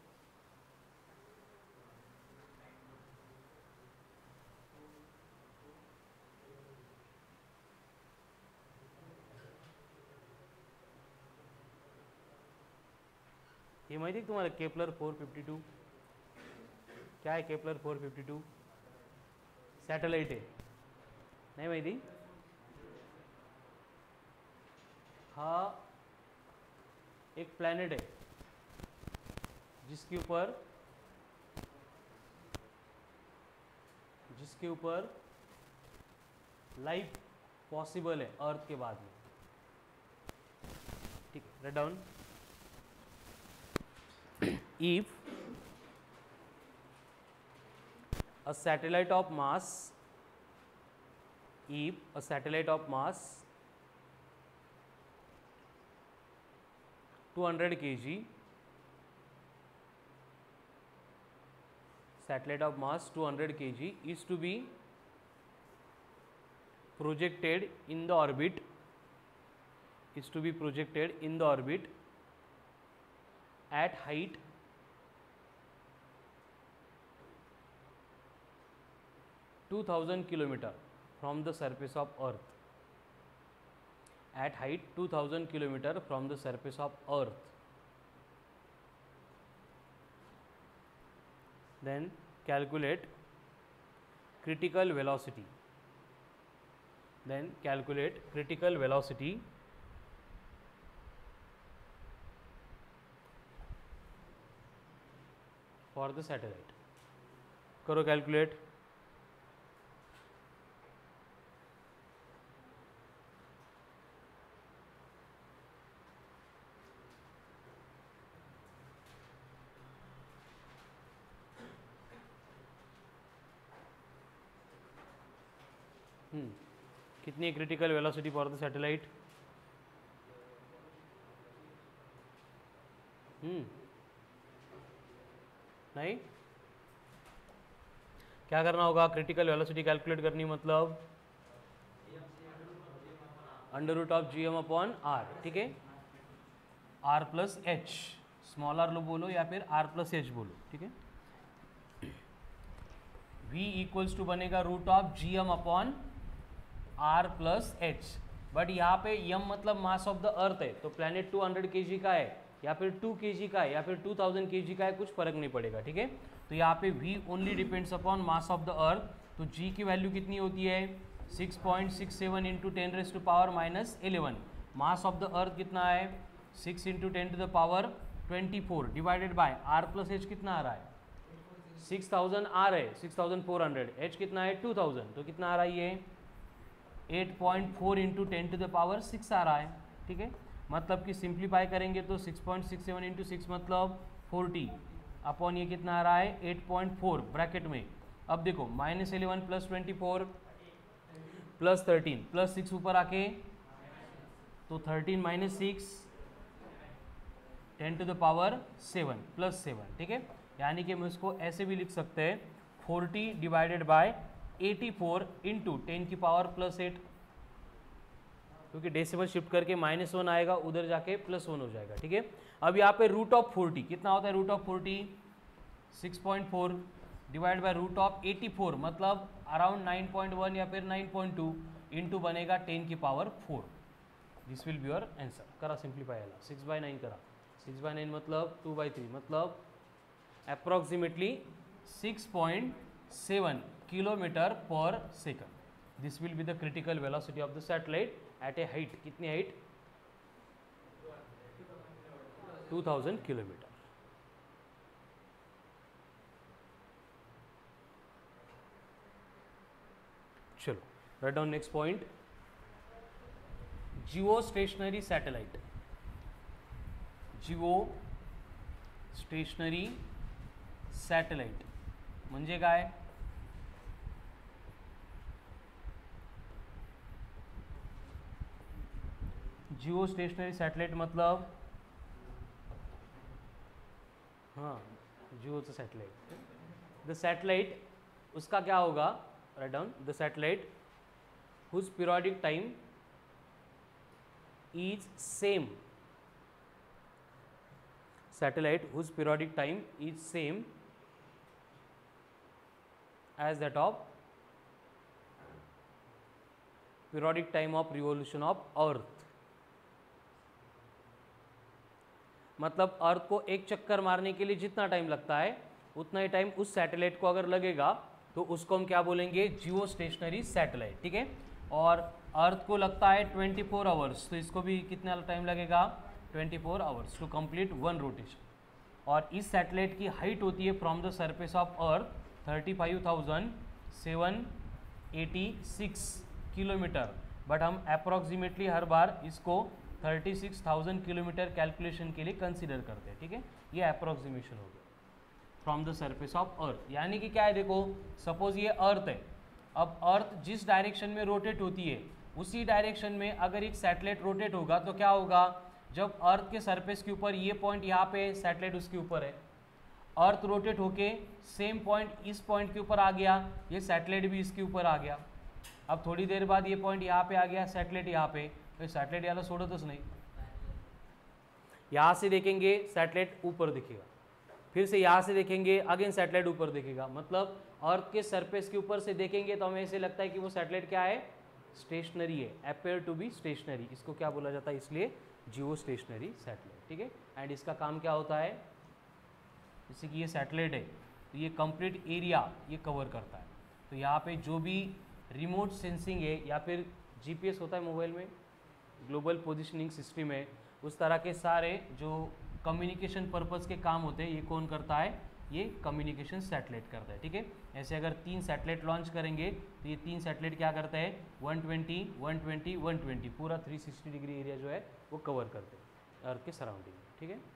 ये माहिती है तुम्हाला केपलर फोर फिफ्टी टू क्या है? Kepler four fifty two satellite है, नहीं माहिती? हा एक प्लैनेट है जिसके ऊपर जिसके ऊपर लाइफ पॉसिबल है अर्थ के बाद में। ठीक है, right down. If a satellite of mass, if a satellite of mass two hundred kilograms, satellite of mass two hundred kilograms is to be projected in the orbit, is to be projected in the orbit at height two thousand kilometer from the surface of earth, at height two thousand kilometer from the surface of earth. Then calculate critical velocity. Then calculate critical velocity for the satellite. करो calculate. Hmm कितनी critical velocity for the satellite? Hmm नहीं, क्या करना होगा? Critical velocity calculate करनी मतलब under root of G M upon are, ठीक है, R plus H, small R लो बोलो या फिर आर प्लस एच बोलो, ठीक है। v इक्वल्स टू बनेगा root of G M upon are plus H, but यहाँ पे यम मतलब मास ऑफ द अर्थ है, तो प्लैनेट टू हंड्रेड के जी का है या फिर टू के जी का है या फिर टू थाउजेंड के जी का है, कुछ फर्क नहीं पड़ेगा, ठीक है। तो यहाँ पे v only depends upon mass of the earth, तो g की वैल्यू कितनी होती है? Six point six seven into ten raise to power minus eleven. Mass of the earth कितना है? Six into ten to the power twenty four divided by R plus H कितना आ रहा है? सिक्स थाउजेंड आर है, six thousand four hundred, H कितना है? Two thousand, तो कितना आ रहा है ये? Eight point four into ten to the power six आ रहा है, ठीक है। मतलब कि सिंप्लीफाई करेंगे तो six point six seven into six मतलब फोर्टी अपॉन ये कितना आ रहा है? एट पॉइंट फोर ब्रैकेट में। अब देखो minus eleven plus twenty four plus thirteen plus six ऊपर आके तो thirteen minus six ten to the power seven plus seven, ठीक है। यानी कि हम इसको ऐसे भी लिख सकते हैं forty divided by eighty four into ten की पावर प्लस एट, क्योंकि डेसिमल शिफ्ट करके माइनस वन आएगा, उधर जाके प्लस वन हो जाएगा, ठीक है। अब यहाँ पे रूट ऑफ फोर्टी कितना होता है? Root of forty six point four divide by root of eighty four मतलब अराउंड नाइन पॉइंट वन या फिर नाइन पॉइंट टू इंटू बनेगा टेन की power four. This will be your answer. करा simplify आला सिक्स बाय नाइन करा, six by nine मतलब two by three मतलब approximately six point seven kilometre per second. This will be the critical velocity of the satellite at A height, कितनी height? Two thousand kilometre. चलो right down next point, geostationary satellite. Geostationary satellite म्हणजे काय? Jio stationery satellite मतलब हाँ जिओचं satellite, the satellite उसका क्या होगा? Right down the satellite whose periodic time is same, satellite whose periodic time is same as that of periodic time of revolution of earth। मतलब अर्थ को एक चक्कर मारने के लिए जितना टाइम लगता है उतना ही टाइम उस सैटेलाइट को अगर लगेगा तो उसको हम क्या बोलेंगे? जियो स्टेशनरी सैटेलाइट, ठीक है। और अर्थ को लगता है ट्वेंटी फोर आवर्स, तो इसको भी कितना टाइम लगेगा? Twenty four hours to complete one rotation. और इस सैटेलाइट की हाइट होती है from the surface of earth thirty five thousand seven eighty six kilometre, but हम अप्रॉक्सीमेटली हर बार इसको thirty six thousand kilometre calculation के लिए कंसीडर करते हैं, ठीक है। ये अप्रॉक्सीमेशन हो गया from the surface of earth. यानी कि क्या है? देखो सपोज ये अर्थ है, अब अर्थ जिस डायरेक्शन में रोटेट होती है उसी डायरेक्शन में अगर एक सैटेलाइट रोटेट होगा तो क्या होगा? जब अर्थ के सरफेस के ऊपर ये पॉइंट यहाँ पे, सैटेलाइट उसके ऊपर है, अर्थ रोटेट होके सेम पॉइंट इस पॉइंट के ऊपर आ गया, ये सैटेलाइट भी इसके ऊपर आ गया। अब थोड़ी देर बाद ये पॉइंट यहाँ पे आ गया, सैटेलाइट यहाँ पे, तो सैटेलाइट याला सोडतच नहीं। यहाँ से देखेंगे सैटेलाइट ऊपर दिखेगा, फिर से यहाँ से देखेंगे अगेन सैटेलाइट ऊपर दिखेगा। मतलब अर्थ के सरफेस के ऊपर से देखेंगे तो हमें ऐसे लगता है कि वो सैटेलाइट क्या है? स्टेशनरी है, अपेयर टू बी स्टेशनरी, इसको क्या बोला जाता है, इसलिए जियो स्टेशनरी सैटेलाइट, ठीक है। एंड इसका काम क्या होता है, जैसे कि ये सैटेलाइट है तो ये कंप्लीट एरिया ये कवर करता है। तो यहाँ पे जो भी रिमोट सेंसिंग है या फिर जीपीएस होता है मोबाइल में, ग्लोबल पोजिशनिंग सिस्टम है, उस तरह के सारे जो कम्युनिकेशन पर्पस के काम होते हैं ये कौन करता है, ये कम्युनिकेशन सैटेलाइट करता है, ठीक है। ऐसे अगर तीन सैटेलाइट लॉन्च करेंगे तो ये तीन सैटेलाइट क्या करते हैं, one twenty, one twenty, one twenty पूरा थ्री सिक्सटी डिग्री एरिया जो है वो कवर करते हैं अर्थ के सराउंडिंग, ठीक है।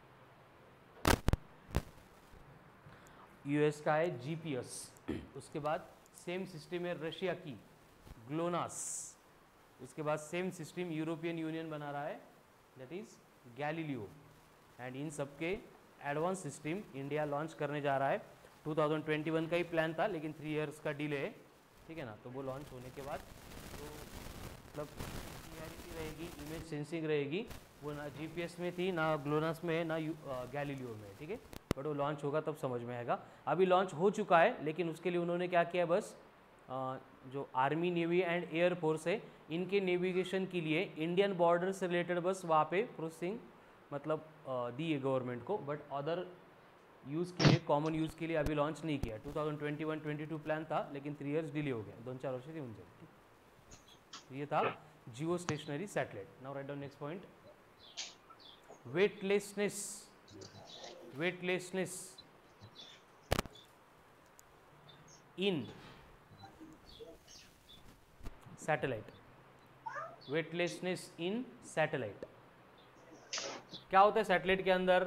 यूएस का है जीपीएस, उसके बाद सेम सिस्टम है रशिया की ग्लोनास, उसके बाद सेम सिस्टम यूरोपियन यूनियन बना रहा है दैट इज गैलीलियो, एंड इन सबके एडवांस सिस्टम इंडिया लॉन्च करने जा रहा है। टू थाउजेंड ट्वेंटी वन का ही प्लान था लेकिन थ्री इयर्स का डिले है, ठीक है ना। तो वो लॉन्च होने के बाद तो मतलब क्लियरिटी रहेगी, इमेज सेंसिंग रहेगी, वो ना जीपीएस में थी, ना ग्लोनास में है, ना गैलीलियो में, ठीक है। बट वो लॉन्च होगा तब समझ में आएगा। अभी लॉन्च हो चुका है लेकिन उसके लिए उन्होंने क्या किया, बस आ, जो army, navy and air force है इनके नेविगेशन के लिए इंडियन बॉर्डर से रिलेटेड बस वहाँ पे प्रोसेसिंग मतलब दी है गवर्नमेंट को, बट अदर यूज़ के लिए, कॉमन यूज़ के लिए अभी लॉन्च नहीं किया। Two thousand twenty one twenty two plan था लेकिन थ्री इयर्स डिले हो गया, दोन चार वर्ष की उन जाए। ये था geo stationary satellite. Now right down next point, weightlessness, weightlessness in satellite, weightlessness in satellite क्या होता है सैटेलाइट के अंदर,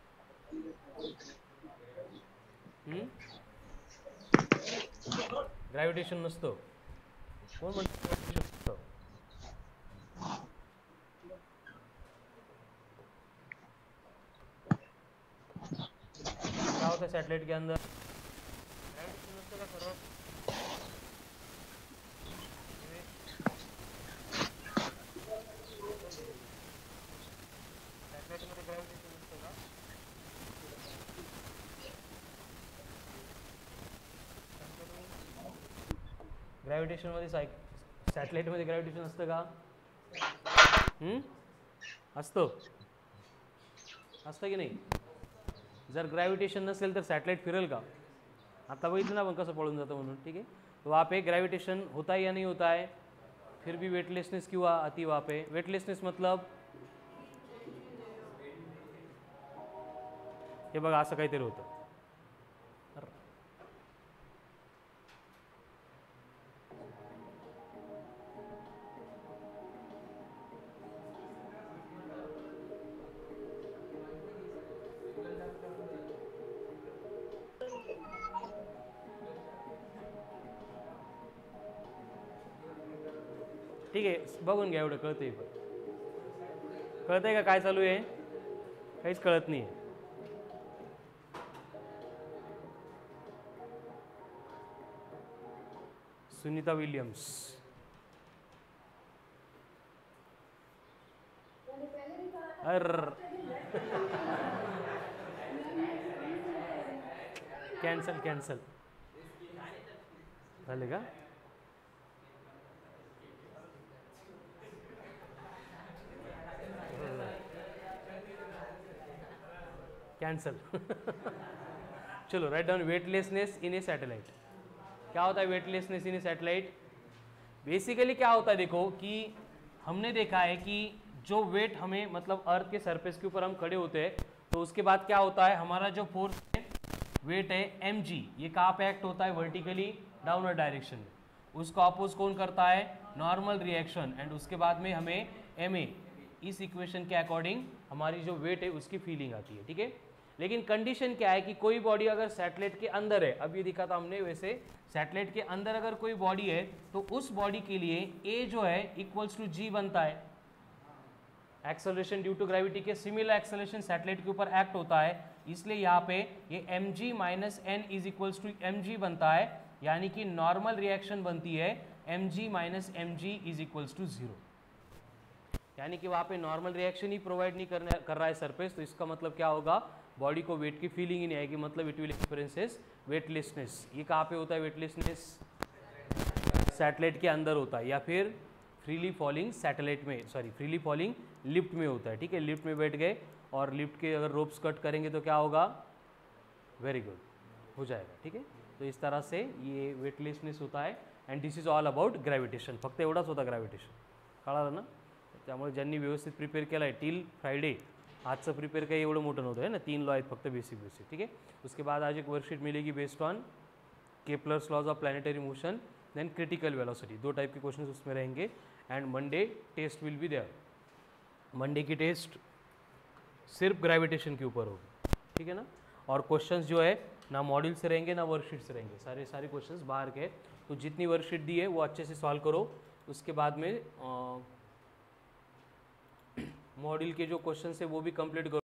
हम्म ग्रॅव्हिटेशन नसतं, कोण म्हणतं ग्रॅव्हिटेशन नसतं, क्या होता है सैटेलाइट के अंदर, ग्रॅव्हिटेशन नसतं का सर्व, ग्रॅव्हिटेशन मध्ये सायक सॅटेलाइट मध्ये ग्रॅव्हिटेशन असतं का, हम्म असतं, असतं की नाही। जर ग्रॅव्हिटेशन नसेल तर सॅटेलाइट फिरेल का, आता बघितलं ना आपण कसं पळून जातं म्हणून, ठीक है। तो वहाँ पे ग्रैविटेशन होता है या नहीं होता है, फिर भी वेटलेसनेस क्यों आती वहाँ पे, वेटलेसनेस मतलब हे बघा असं काहीतरी होतं, ठीक आहे। बघून घ्या, एवढं कळतंय, पण कळतंय का काय चालू आहे, काहीच कळत नाही आहे। सुनीता विलियम्स, अर कॅन्सल कॅन्सल झाले का, कैंसल चलो right down, weightlessness in a satellite. क्या होता है weightlessness in a satellite, basically क्या होता है, देखो कि हमने देखा है कि जो वेट हमें मतलब अर्थ के सरफेस के ऊपर हम खड़े होते हैं तो उसके बाद क्या होता है, हमारा जो फोर्स है वेट है एम जी, ये कहाँ पे एक्ट होता है, वर्टिकली डाउनवर्ड डायरेक्शन में, उसको अपोज कौन करता है, नॉर्मल रिएक्शन, एंड उसके बाद में हमें एम ए, इस इक्वेशन के अकॉर्डिंग हमारी जो वेट है उसकी फीलिंग आती है, ठीक है। लेकिन कंडीशन क्या है कि कोई बॉडी अगर सैटेलाइट के अंदर है, अब ये दिखा था हमने, वैसे सैटेलाइट के अंदर अगर कोई बॉडी है तो उस बॉडी के लिए ए जो है इक्वल्स टू जी बनता है, एक्सेलरेशन ड्यू टू ग्रेविटी के सिमिलर एक्सेलरेशन सैटेलाइट के ऊपर एक्ट होता है, इसलिए यहाँ पे ये m g minus N is equals to m g बनता है, यानी कि नॉर्मल रिएक्शन बनती है m g minus m g is equals to zero, यानी कि वहाँ पे नॉर्मल रिएक्शन ही प्रोवाइड नहीं करने कर रहा है सरफेस, तो इसका मतलब क्या होगा, बॉडी को वेट की फीलिंग ही नहीं आएगी, मतलब इट विल एक्सपीरियंसेस वेटलेसनेस। ये कहाँ पे होता है वेटलेसनेस, सैटेलाइट के अंदर होता है, या फिर फ्रीली फॉलिंग सैटेलाइट में, सॉरी फ्रीली फॉलिंग लिफ्ट में होता है, ठीक है। लिफ्ट में बैठ गए और लिफ्ट के अगर रोप्स कट करेंगे तो क्या होगा, वेरी गुड, हो जाएगा, ठीक है। तो इस तरह से ये वेटलेसनेस होता है and this is all about gravitation, फक्त एवढाच होता ग्रॅव्हिटेशन, कळालं ना। त्यामुळे ज्यांनी व्यवस्थित प्रिपेअर केला आहे टिल फ्रायडे, आजचं प्रिपेअर काही एवढं मोठं नव्हतं है ना, तीन लॉ आहेत फक्त बेसिक बेसिक, ठीक है। उसके बाद आज एक वर्कशीट मिलेगी based on Kepler's laws of planetary motion, then critical velocity, दो टाइप के क्वेश्चन उसमें रहेंगे। And Monday test will be there, Monday की टेस्ट सिर्फ ग्रेविटेशन के ऊपर होगी, ठीक है ना। और क्वेश्चंस जो है ना मॉड्यूल से रहेंगे ना वर्कशीट से रहेंगे, सारे सारे क्वेश्चंस बाहर के। तो जितनी वर्कशीट दी है वो अच्छे से सॉल्व करो, उसके बाद में मॉड्यूल के जो क्वेश्चंस है वो भी कंप्लीट करो।